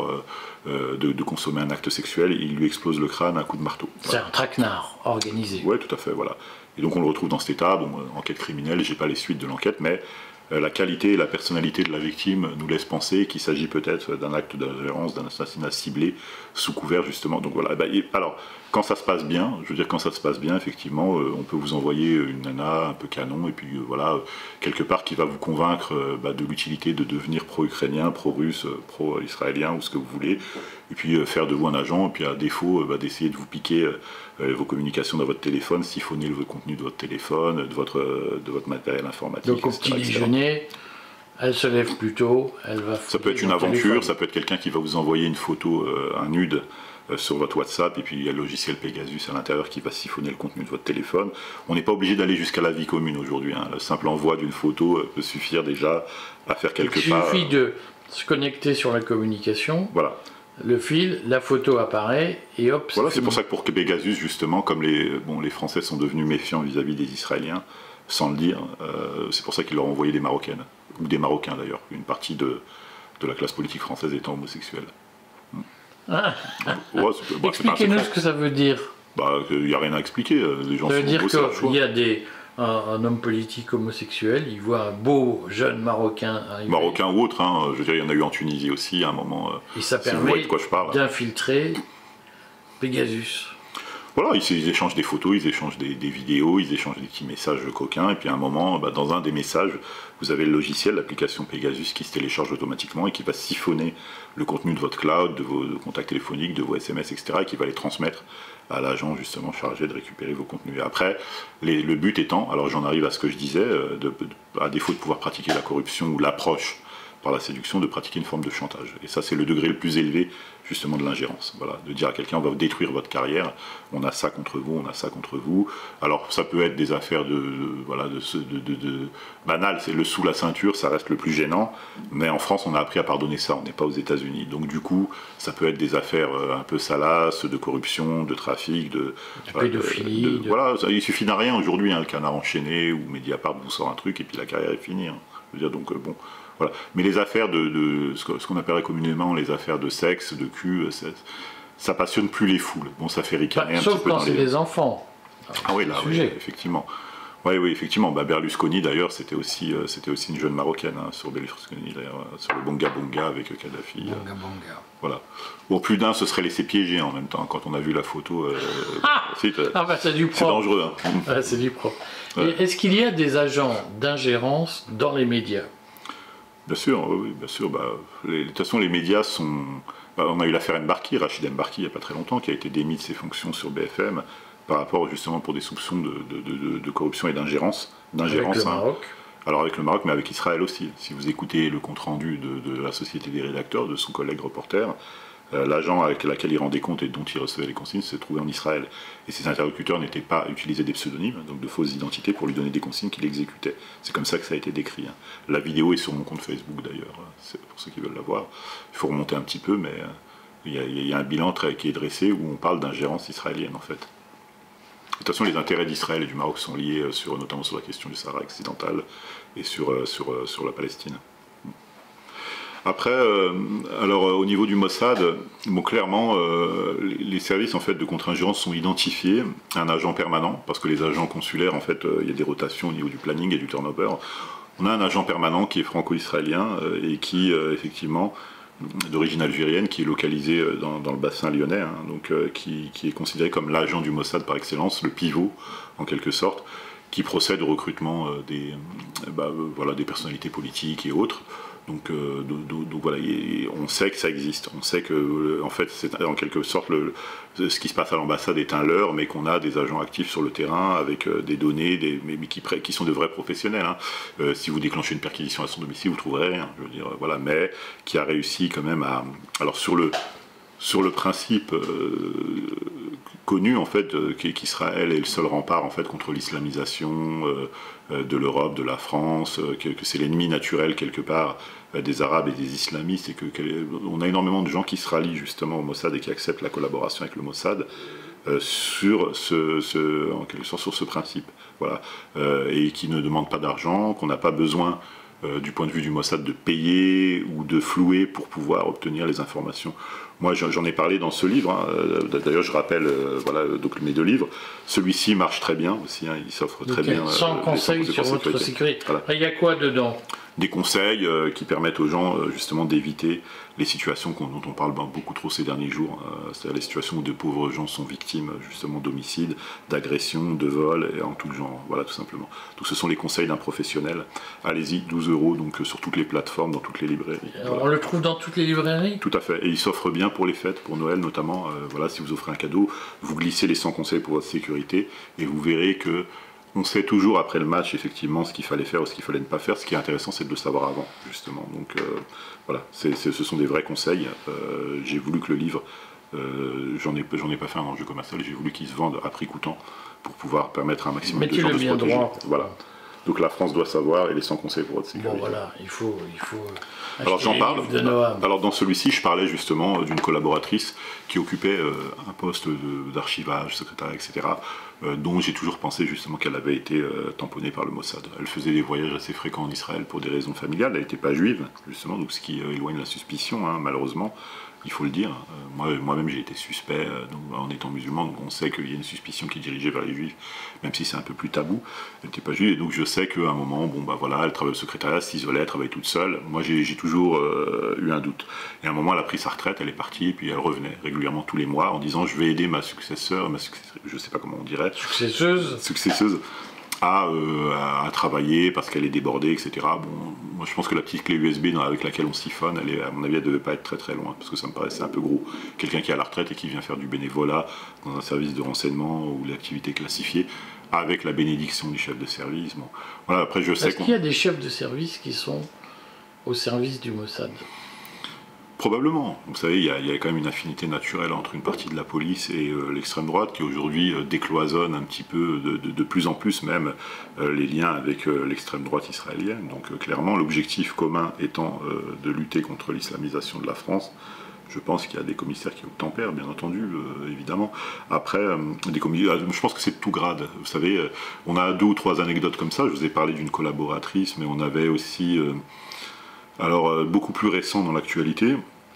de consommer un acte sexuel, il lui explose le crâne à coups de marteau. C'est un traquenard organisé. Oui, tout à fait, voilà. Et donc on le retrouve dans cet état, bon, enquête criminelle, j'ai pas les suites de l'enquête, mais la qualité et la personnalité de la victime nous laissent penser qu'il s'agit peut-être d'un acte d'ingérence, d'un assassinat ciblé sous couvert justement. Donc voilà. Alors, quand ça se passe bien, je veux dire quand ça se passe bien, effectivement, on peut vous envoyer une nana un peu canon et puis voilà, quelque part qui va vous convaincre de l'utilité de devenir pro-ukrainien, pro-russe, pro-israélien ou ce que vous voulez, et puis faire de vous un agent, et puis à défaut d'essayer de vous piquer vos communications dans votre téléphone, siphonner le contenu de votre téléphone, de votre matériel informatique. Donc au petit déjeuner, elle se lève plus tôt, elle va... Ça peut être une aventure, ça peut être quelqu'un qui va vous envoyer une photo, un nude, sur votre WhatsApp, et puis il y a le logiciel Pegasus à l'intérieur qui va siphonner le contenu de votre téléphone. On n'est pas obligé d'aller jusqu'à la vie commune aujourd'hui, hein. Le simple envoi d'une photo peut suffire déjà à faire quelque part... Il suffit de se connecter sur la communication, voilà. Le fil, la photo apparaît, et hop... Voilà, c'est pour ça que pour Pegasus, justement, comme les Français sont devenus méfiants vis-à-vis des Israéliens, sans le dire, c'est pour ça qu'ils leur ont envoyé des Marocaines, ou des Marocains d'ailleurs, une partie de la classe politique française étant homosexuelle. Ah. Ouais, expliquez-nous ce que ça veut dire. Il n'y a rien à expliquer. Les gens ça veut sont dire qu'il y a un homme politique homosexuel, il voit un beau jeune Marocain arriver. Marocain ou autre, hein, je veux dire, il y en a eu en Tunisie aussi à un moment. Et ça si permet de quoi je parle, d'infiltrer Pegasus. Voilà, ils échangent des photos, ils échangent des vidéos, ils échangent des petits messages coquins, et puis à un moment, dans un des messages, vous avez le logiciel, l'application Pegasus qui se télécharge automatiquement et qui va siphonner le contenu de votre cloud, de vos contacts téléphoniques, de vos SMS, etc., et qui va les transmettre à l'agent justement chargé de récupérer vos contenus. Et après, le but étant, alors j'en arrive à ce que je disais, à défaut de pouvoir pratiquer la corruption ou l'approche par la séduction, de pratiquer une forme de chantage. Et ça, c'est le degré le plus élevé, justement, de l'ingérence. Voilà, de dire à quelqu'un, on va détruire votre carrière, on a ça contre vous, on a ça contre vous. Alors, ça peut être des affaires banales, c'est le sous la ceinture, ça reste le plus gênant, mais en France, on a appris à pardonner ça, on n'est pas aux États-Unis. Donc, du coup, ça peut être des affaires un peu salaces, de corruption, de trafic, de pédophilie. Voilà, il suffit d'un rien aujourd'hui, hein, le Canard enchaîné, ou Mediapart vous sort un truc, et puis la carrière est finie. Hein. Je veux dire, donc, bon. Voilà. Mais les affaires ce qu'on appellerait communément les affaires de sexe, de cul, ça passionne plus les foules. Bon, ça fait ricaner un petit peu sauf quand c'est des enfants. Ah oui, là, oui, effectivement. Oui, effectivement. Berlusconi, d'ailleurs, c'était aussi une jeune Marocaine, hein, sur Berlusconi, d'ailleurs, sur le Bonga Bonga avec Kadhafi. Bonga Bonga. Voilà. Bon, plus d'un se serait laissé piéger en même temps, quand on a vu la photo. C'est du pro. C'est dangereux. Hein. C'est du pro. Ouais. Est-ce qu'il y a des agents d'ingérence dans les médias ? Bien sûr, oui, bien sûr. De toute façon, les médias sont... on a eu l'affaire Mbarki, Rachid Mbarki, il n'y a pas très longtemps, qui a été démis de ses fonctions sur BFM, par rapport justement pour des soupçons de corruption et d'ingérence. Avec le Maroc. Alors avec le Maroc, mais avec Israël aussi. Si vous écoutez le compte-rendu de la Société des rédacteurs, de son collègue reporter, l'agent avec lequel il rendait compte et dont il recevait les consignes se trouvait en Israël. Et ses interlocuteurs n'étaient pas utilisés des pseudonymes, donc de fausses identités, pour lui donner des consignes qu'il exécutait. C'est comme ça que ça a été décrit. Hein. La vidéo est sur mon compte Facebook d'ailleurs, c'est pour ceux qui veulent la voir. Il faut remonter un petit peu, mais il y a un bilan qui est dressé où on parle d'ingérence israélienne en fait. De toute façon, les intérêts d'Israël et du Maroc sont liés notamment sur la question du Sahara occidental et sur la Palestine. Après, au niveau du Mossad, clairement, les services en fait de contre-ingérence sont identifiés à un agent permanent, parce que les agents consulaires, en fait, il y a des rotations au niveau du planning et du turnover. On a un agent permanent qui est franco-israélien et qui, effectivement, d'origine algérienne, qui est localisé dans le bassin lyonnais, hein, donc qui est considéré comme l'agent du Mossad par excellence, le pivot, en quelque sorte, qui procède au recrutement des personnalités politiques et autres. Donc voilà, on sait que ça existe. On sait que, en fait, c'est en quelque sorte ce qui se passe à l'ambassade est un leurre, mais qu'on a des agents actifs sur le terrain avec des données, mais qui sont de vrais professionnels. Hein. Si vous déclenchez une perquisition à son domicile, vous trouverez rien. Je veux dire, voilà, mais qui a réussi quand même à. Alors sur le principe, connu en fait qu'Israël est le seul rempart en fait contre l'islamisation de l'Europe, de la France, que c'est l'ennemi naturel quelque part des Arabes et des islamistes, et on a énormément de gens qui se rallient justement au Mossad et qui acceptent la collaboration avec le Mossad sur en quelque sorte sur ce principe, voilà, et qui ne demandent pas d'argent, qu'on n'a pas besoin du point de vue du Mossad de payer ou de flouer pour pouvoir obtenir les informations. Moi, j'en ai parlé dans ce livre, hein. D'ailleurs je rappelle voilà, donc mes 2 livres. Celui-ci marche très bien aussi, hein. Il s'offre très bien. 100 conseils sur votre sécurité. Voilà. Il y a quoi dedans? Des conseils qui permettent aux gens justement d'éviter les situations dont on parle beaucoup trop ces derniers jours, c'est-à-dire les situations où de pauvres gens sont victimes justement d'homicides, d'agressions, de vols, et en tout genre, voilà, tout simplement. Donc ce sont les conseils d'un professionnel. Allez-y, 12 € donc sur toutes les plateformes, dans toutes les librairies. Voilà. On le trouve dans toutes les librairies? Tout à fait, et il s'offre bien pour les fêtes, pour Noël notamment. Voilà, si vous offrez un cadeau, vous glissez les 100 conseils pour votre sécurité, et vous verrez que on sait toujours après le match effectivement ce qu'il fallait faire ou ce qu'il fallait ne pas faire. Ce qui est intéressant, c'est de le savoir avant, justement. Donc voilà, ce sont des vrais conseils. J'ai voulu que le livre, j'en ai pas fait un enjeu commercial, j'ai voulu qu'il se vende à prix coûtant pour pouvoir permettre à un maximum de gens de se protéger. Droit. Voilà. Donc la France doit savoir, et les 100 conseils pour votre sécurité. Bon voilà, il faut alors j'en parle. Alors dans celui-ci, je parlais justement d'une collaboratrice qui occupait un poste d'archivage, secrétaire, etc., dont j'ai toujours pensé justement qu'elle avait été tamponnée par le Mossad. Elle faisait des voyages assez fréquents en Israël pour des raisons familiales, elle n'était pas juive, justement, donc ce qui éloigne la suspicion, hein, malheureusement. Il faut le dire. Moi-même, j'ai été suspect en étant musulman, donc on sait qu'il y a une suspicion qui est dirigée vers les juifs, même si c'est un peu plus tabou. Elle n'était pas juive, et donc je sais qu'à un moment, bon, bah voilà, elle travaille au secrétariat, s'isolait, elle travaille toute seule. Moi, j'ai toujours eu un doute. Et à un moment, elle a pris sa retraite, elle est partie, et puis elle revenait régulièrement tous les mois en disant: je vais aider ma successeur, je ne sais pas comment on dirait. Successeuse. À travailler parce qu'elle est débordée, etc. Bon, moi je pense que la petite clé USB avec laquelle on siphonne, à mon avis, elle ne devait pas être très très loin, parce que ça me paraissait un peu gros. Quelqu'un qui est à la retraite et qui vient faire du bénévolat dans un service de renseignement ou l'activité classifiée, avec la bénédiction du chef de service. Bon. Voilà, après je sais qu'il y a des chefs de service qui sont au service du Mossad? Probablement. Vous savez, il y a quand même une affinité naturelle entre une partie de la police et l'extrême droite qui aujourd'hui décloisonne un petit peu, de plus en plus même, les liens avec l'extrême droite israélienne. Donc clairement, l'objectif commun étant de lutter contre l'islamisation de la France. Je pense qu'il y a des commissaires qui obtempèrent, bien entendu, évidemment. Après, je pense que c'est de tout grade. Vous savez, on a 2 ou 3 anecdotes comme ça. Je vous ai parlé d'une collaboratrice, mais on avait aussi... beaucoup plus récent dans l'actualité,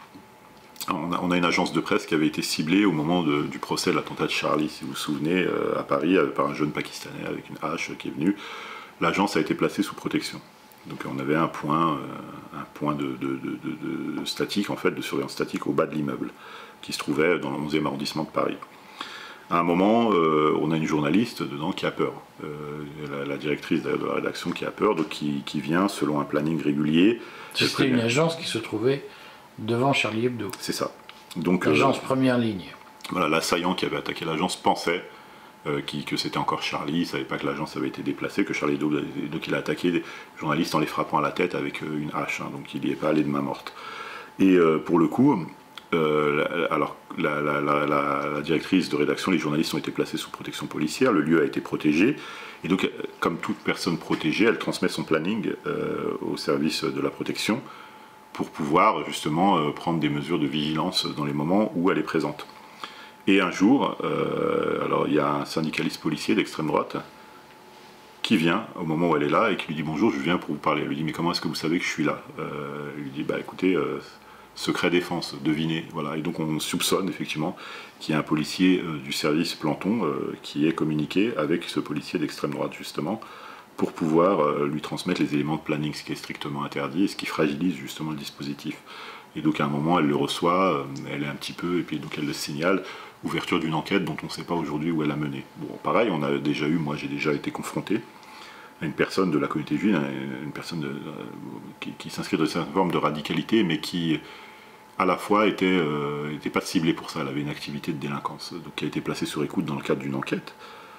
on a une agence de presse qui avait été ciblée au moment du procès de l'attentat de Charlie, si vous vous souvenez, à Paris, par un jeune Pakistanais avec une hache qui est venu. L'agence a été placée sous protection. Donc on avait un point de statique, en fait, de surveillance statique au bas de l'immeuble, qui se trouvait dans le 11e arrondissement de Paris. À un moment, on a une journaliste dedans qui a peur. La directrice de la rédaction qui a peur, donc qui vient selon un planning régulier. C'était une agence qui se trouvait devant Charlie Hebdo. C'est ça. Donc l'agence première ligne. Voilà, l'assaillant qui avait attaqué l'agence pensait que c'était encore Charlie, il ne savait pas que l'agence avait été déplacée, que Charlie Hebdo, donc il a attaqué des journalistes en les frappant à la tête avec une hache, hein, donc il n'y est pas allé de main morte. Et pour le coup... alors, la directrice de rédaction, les journalistes ont été placés sous protection policière, le lieu a été protégé, et donc, comme toute personne protégée, elle transmet son planning au service de la protection pour pouvoir justement prendre des mesures de vigilance dans les moments où elle est présente. Et un jour, alors il y a un syndicaliste policier d'extrême droite qui vient au moment où elle est là et qui lui dit: bonjour, je viens pour vous parler. Elle lui dit: mais comment est-ce que vous savez que je suis là? Il lui dit: bah écoutez, secret défense, devinez. Voilà. Et donc on soupçonne effectivement qu'il y a un policier du service Planton qui est communiqué avec ce policier d'extrême droite justement pour pouvoir lui transmettre les éléments de planning, ce qui est strictement interdit et ce qui fragilise justement le dispositif. Et donc à un moment elle le reçoit, elle est un petit peu, et puis donc elle le signale, ouverture d'une enquête dont on ne sait pas aujourd'hui où elle a mené. Bon, pareil, on a déjà eu, moi j'ai déjà été confronté à une personne de la communauté juive, une personne qui s'inscrit dans une forme de radicalité, mais qui à la fois était pas ciblée pour ça, elle avait une activité de délinquance, donc qui a été placée sur écoute dans le cadre d'une enquête,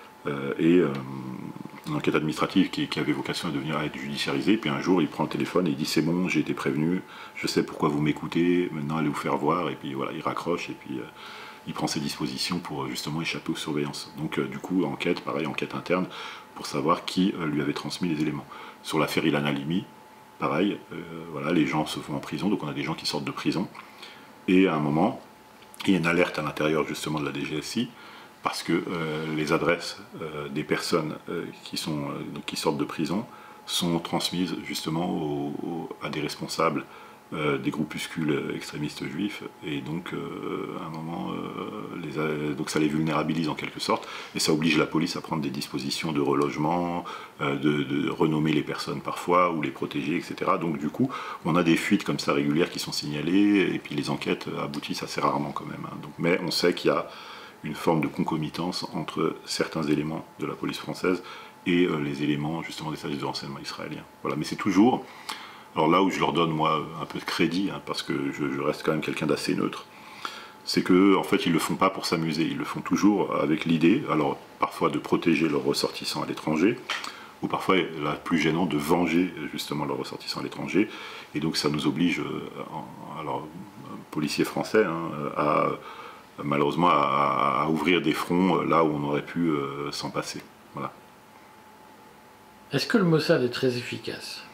une enquête administrative qui avait vocation à être judiciarisée, puis un jour il prend le téléphone et il dit: c'est bon, j'ai été prévenu, je sais pourquoi vous m'écoutez, maintenant allez vous faire voir, et puis voilà, il raccroche, et puis il prend ses dispositions pour justement échapper aux surveillances. Donc du coup, enquête, pareil, enquête interne, pour savoir qui lui avait transmis les éléments. Sur l'affaire Ilan Halimi, pareil, voilà, les gens se font en prison, donc on a des gens qui sortent de prison, et à un moment, il y a une alerte à l'intérieur justement de la DGSI, parce que les adresses des personnes qui sortent de prison sont transmises justement à des responsables des groupuscules extrémistes juifs, et donc à un moment donc ça les vulnérabilise en quelque sorte, et ça oblige la police à prendre des dispositions de relogement, de renommer les personnes parfois, ou les protéger, etc. Donc du coup on a des fuites comme ça régulières qui sont signalées, et puis les enquêtes aboutissent assez rarement quand même, hein. Donc, mais on sait qu'il y a une forme de concomitance entre certains éléments de la police française et les éléments justement des services de renseignement israéliens. Voilà, mais c'est toujours... Alors là où je leur donne moi un peu de crédit, hein, parce que je reste quand même quelqu'un d'assez neutre, c'est que en fait ils le font pas pour s'amuser, ils le font toujours avec l'idée, alors parfois de protéger leurs ressortissants à l'étranger, ou parfois, la plus gênante, de venger justement leurs ressortissants à l'étranger, et donc ça nous oblige, alors policiers français, hein, malheureusement à ouvrir des fronts là où on aurait pu s'en passer. Voilà. Est-ce que le Mossad est très efficace?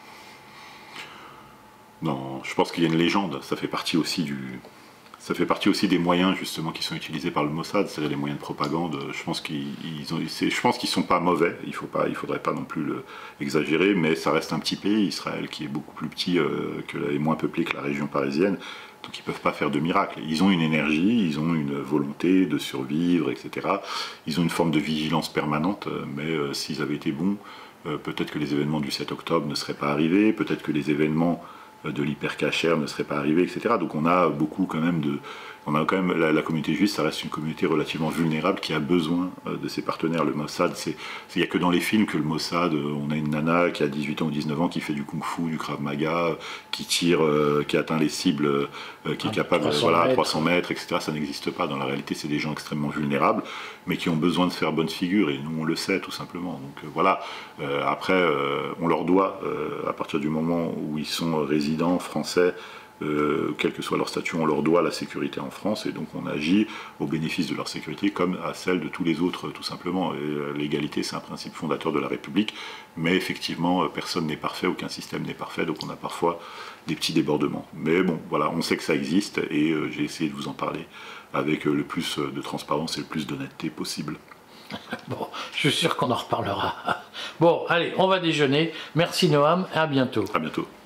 Non, je pense qu'il y a une légende, ça fait partie aussi des moyens justement qui sont utilisés par le Mossad, c'est-à-dire les moyens de propagande. Je pense qu'ils sont pas mauvais, il faudrait pas non plus exagérer, mais ça reste un petit pays, Israël, qui est beaucoup plus petit et moins peuplé que la région parisienne, donc ils peuvent pas faire de miracles. Ils ont une énergie, ils ont une volonté de survivre, etc. Ils ont une forme de vigilance permanente, mais s'ils avaient été bons, peut-être que les événements du 7 octobre ne seraient pas arrivés, peut-être que les événements de l'hypercacher ne seraient pas arrivés, etc. Donc on a beaucoup quand même la communauté juive, ça reste une communauté relativement vulnérable qui a besoin de ses partenaires. Le Mossad, il n'y a que dans les films que le Mossad, on a une nana qui a 18 ans ou 19 ans qui fait du kung-fu, du Krav Maga, qui tire, qui atteint les cibles, qui est capable, à 300 mètres, etc. Ça n'existe pas. Dans la réalité, c'est des gens extrêmement vulnérables, mais qui ont besoin de faire bonne figure, et nous on le sait tout simplement. Donc voilà. Après, on leur doit, à partir du moment où ils sont résidents français, quel que soit leur statut, on leur doit la sécurité en France, et donc on agit au bénéfice de leur sécurité comme à celle de tous les autres, tout simplement. L'égalité, c'est un principe fondateur de la République, mais effectivement, personne n'est parfait, aucun système n'est parfait, donc on a parfois des petits débordements. Mais bon, voilà, on sait que ça existe, et j'ai essayé de vous en parler avec le plus de transparence et le plus d'honnêteté possible. Bon, je suis sûr qu'on en reparlera. Bon, allez, on va déjeuner. Merci Noam, et à bientôt. À bientôt.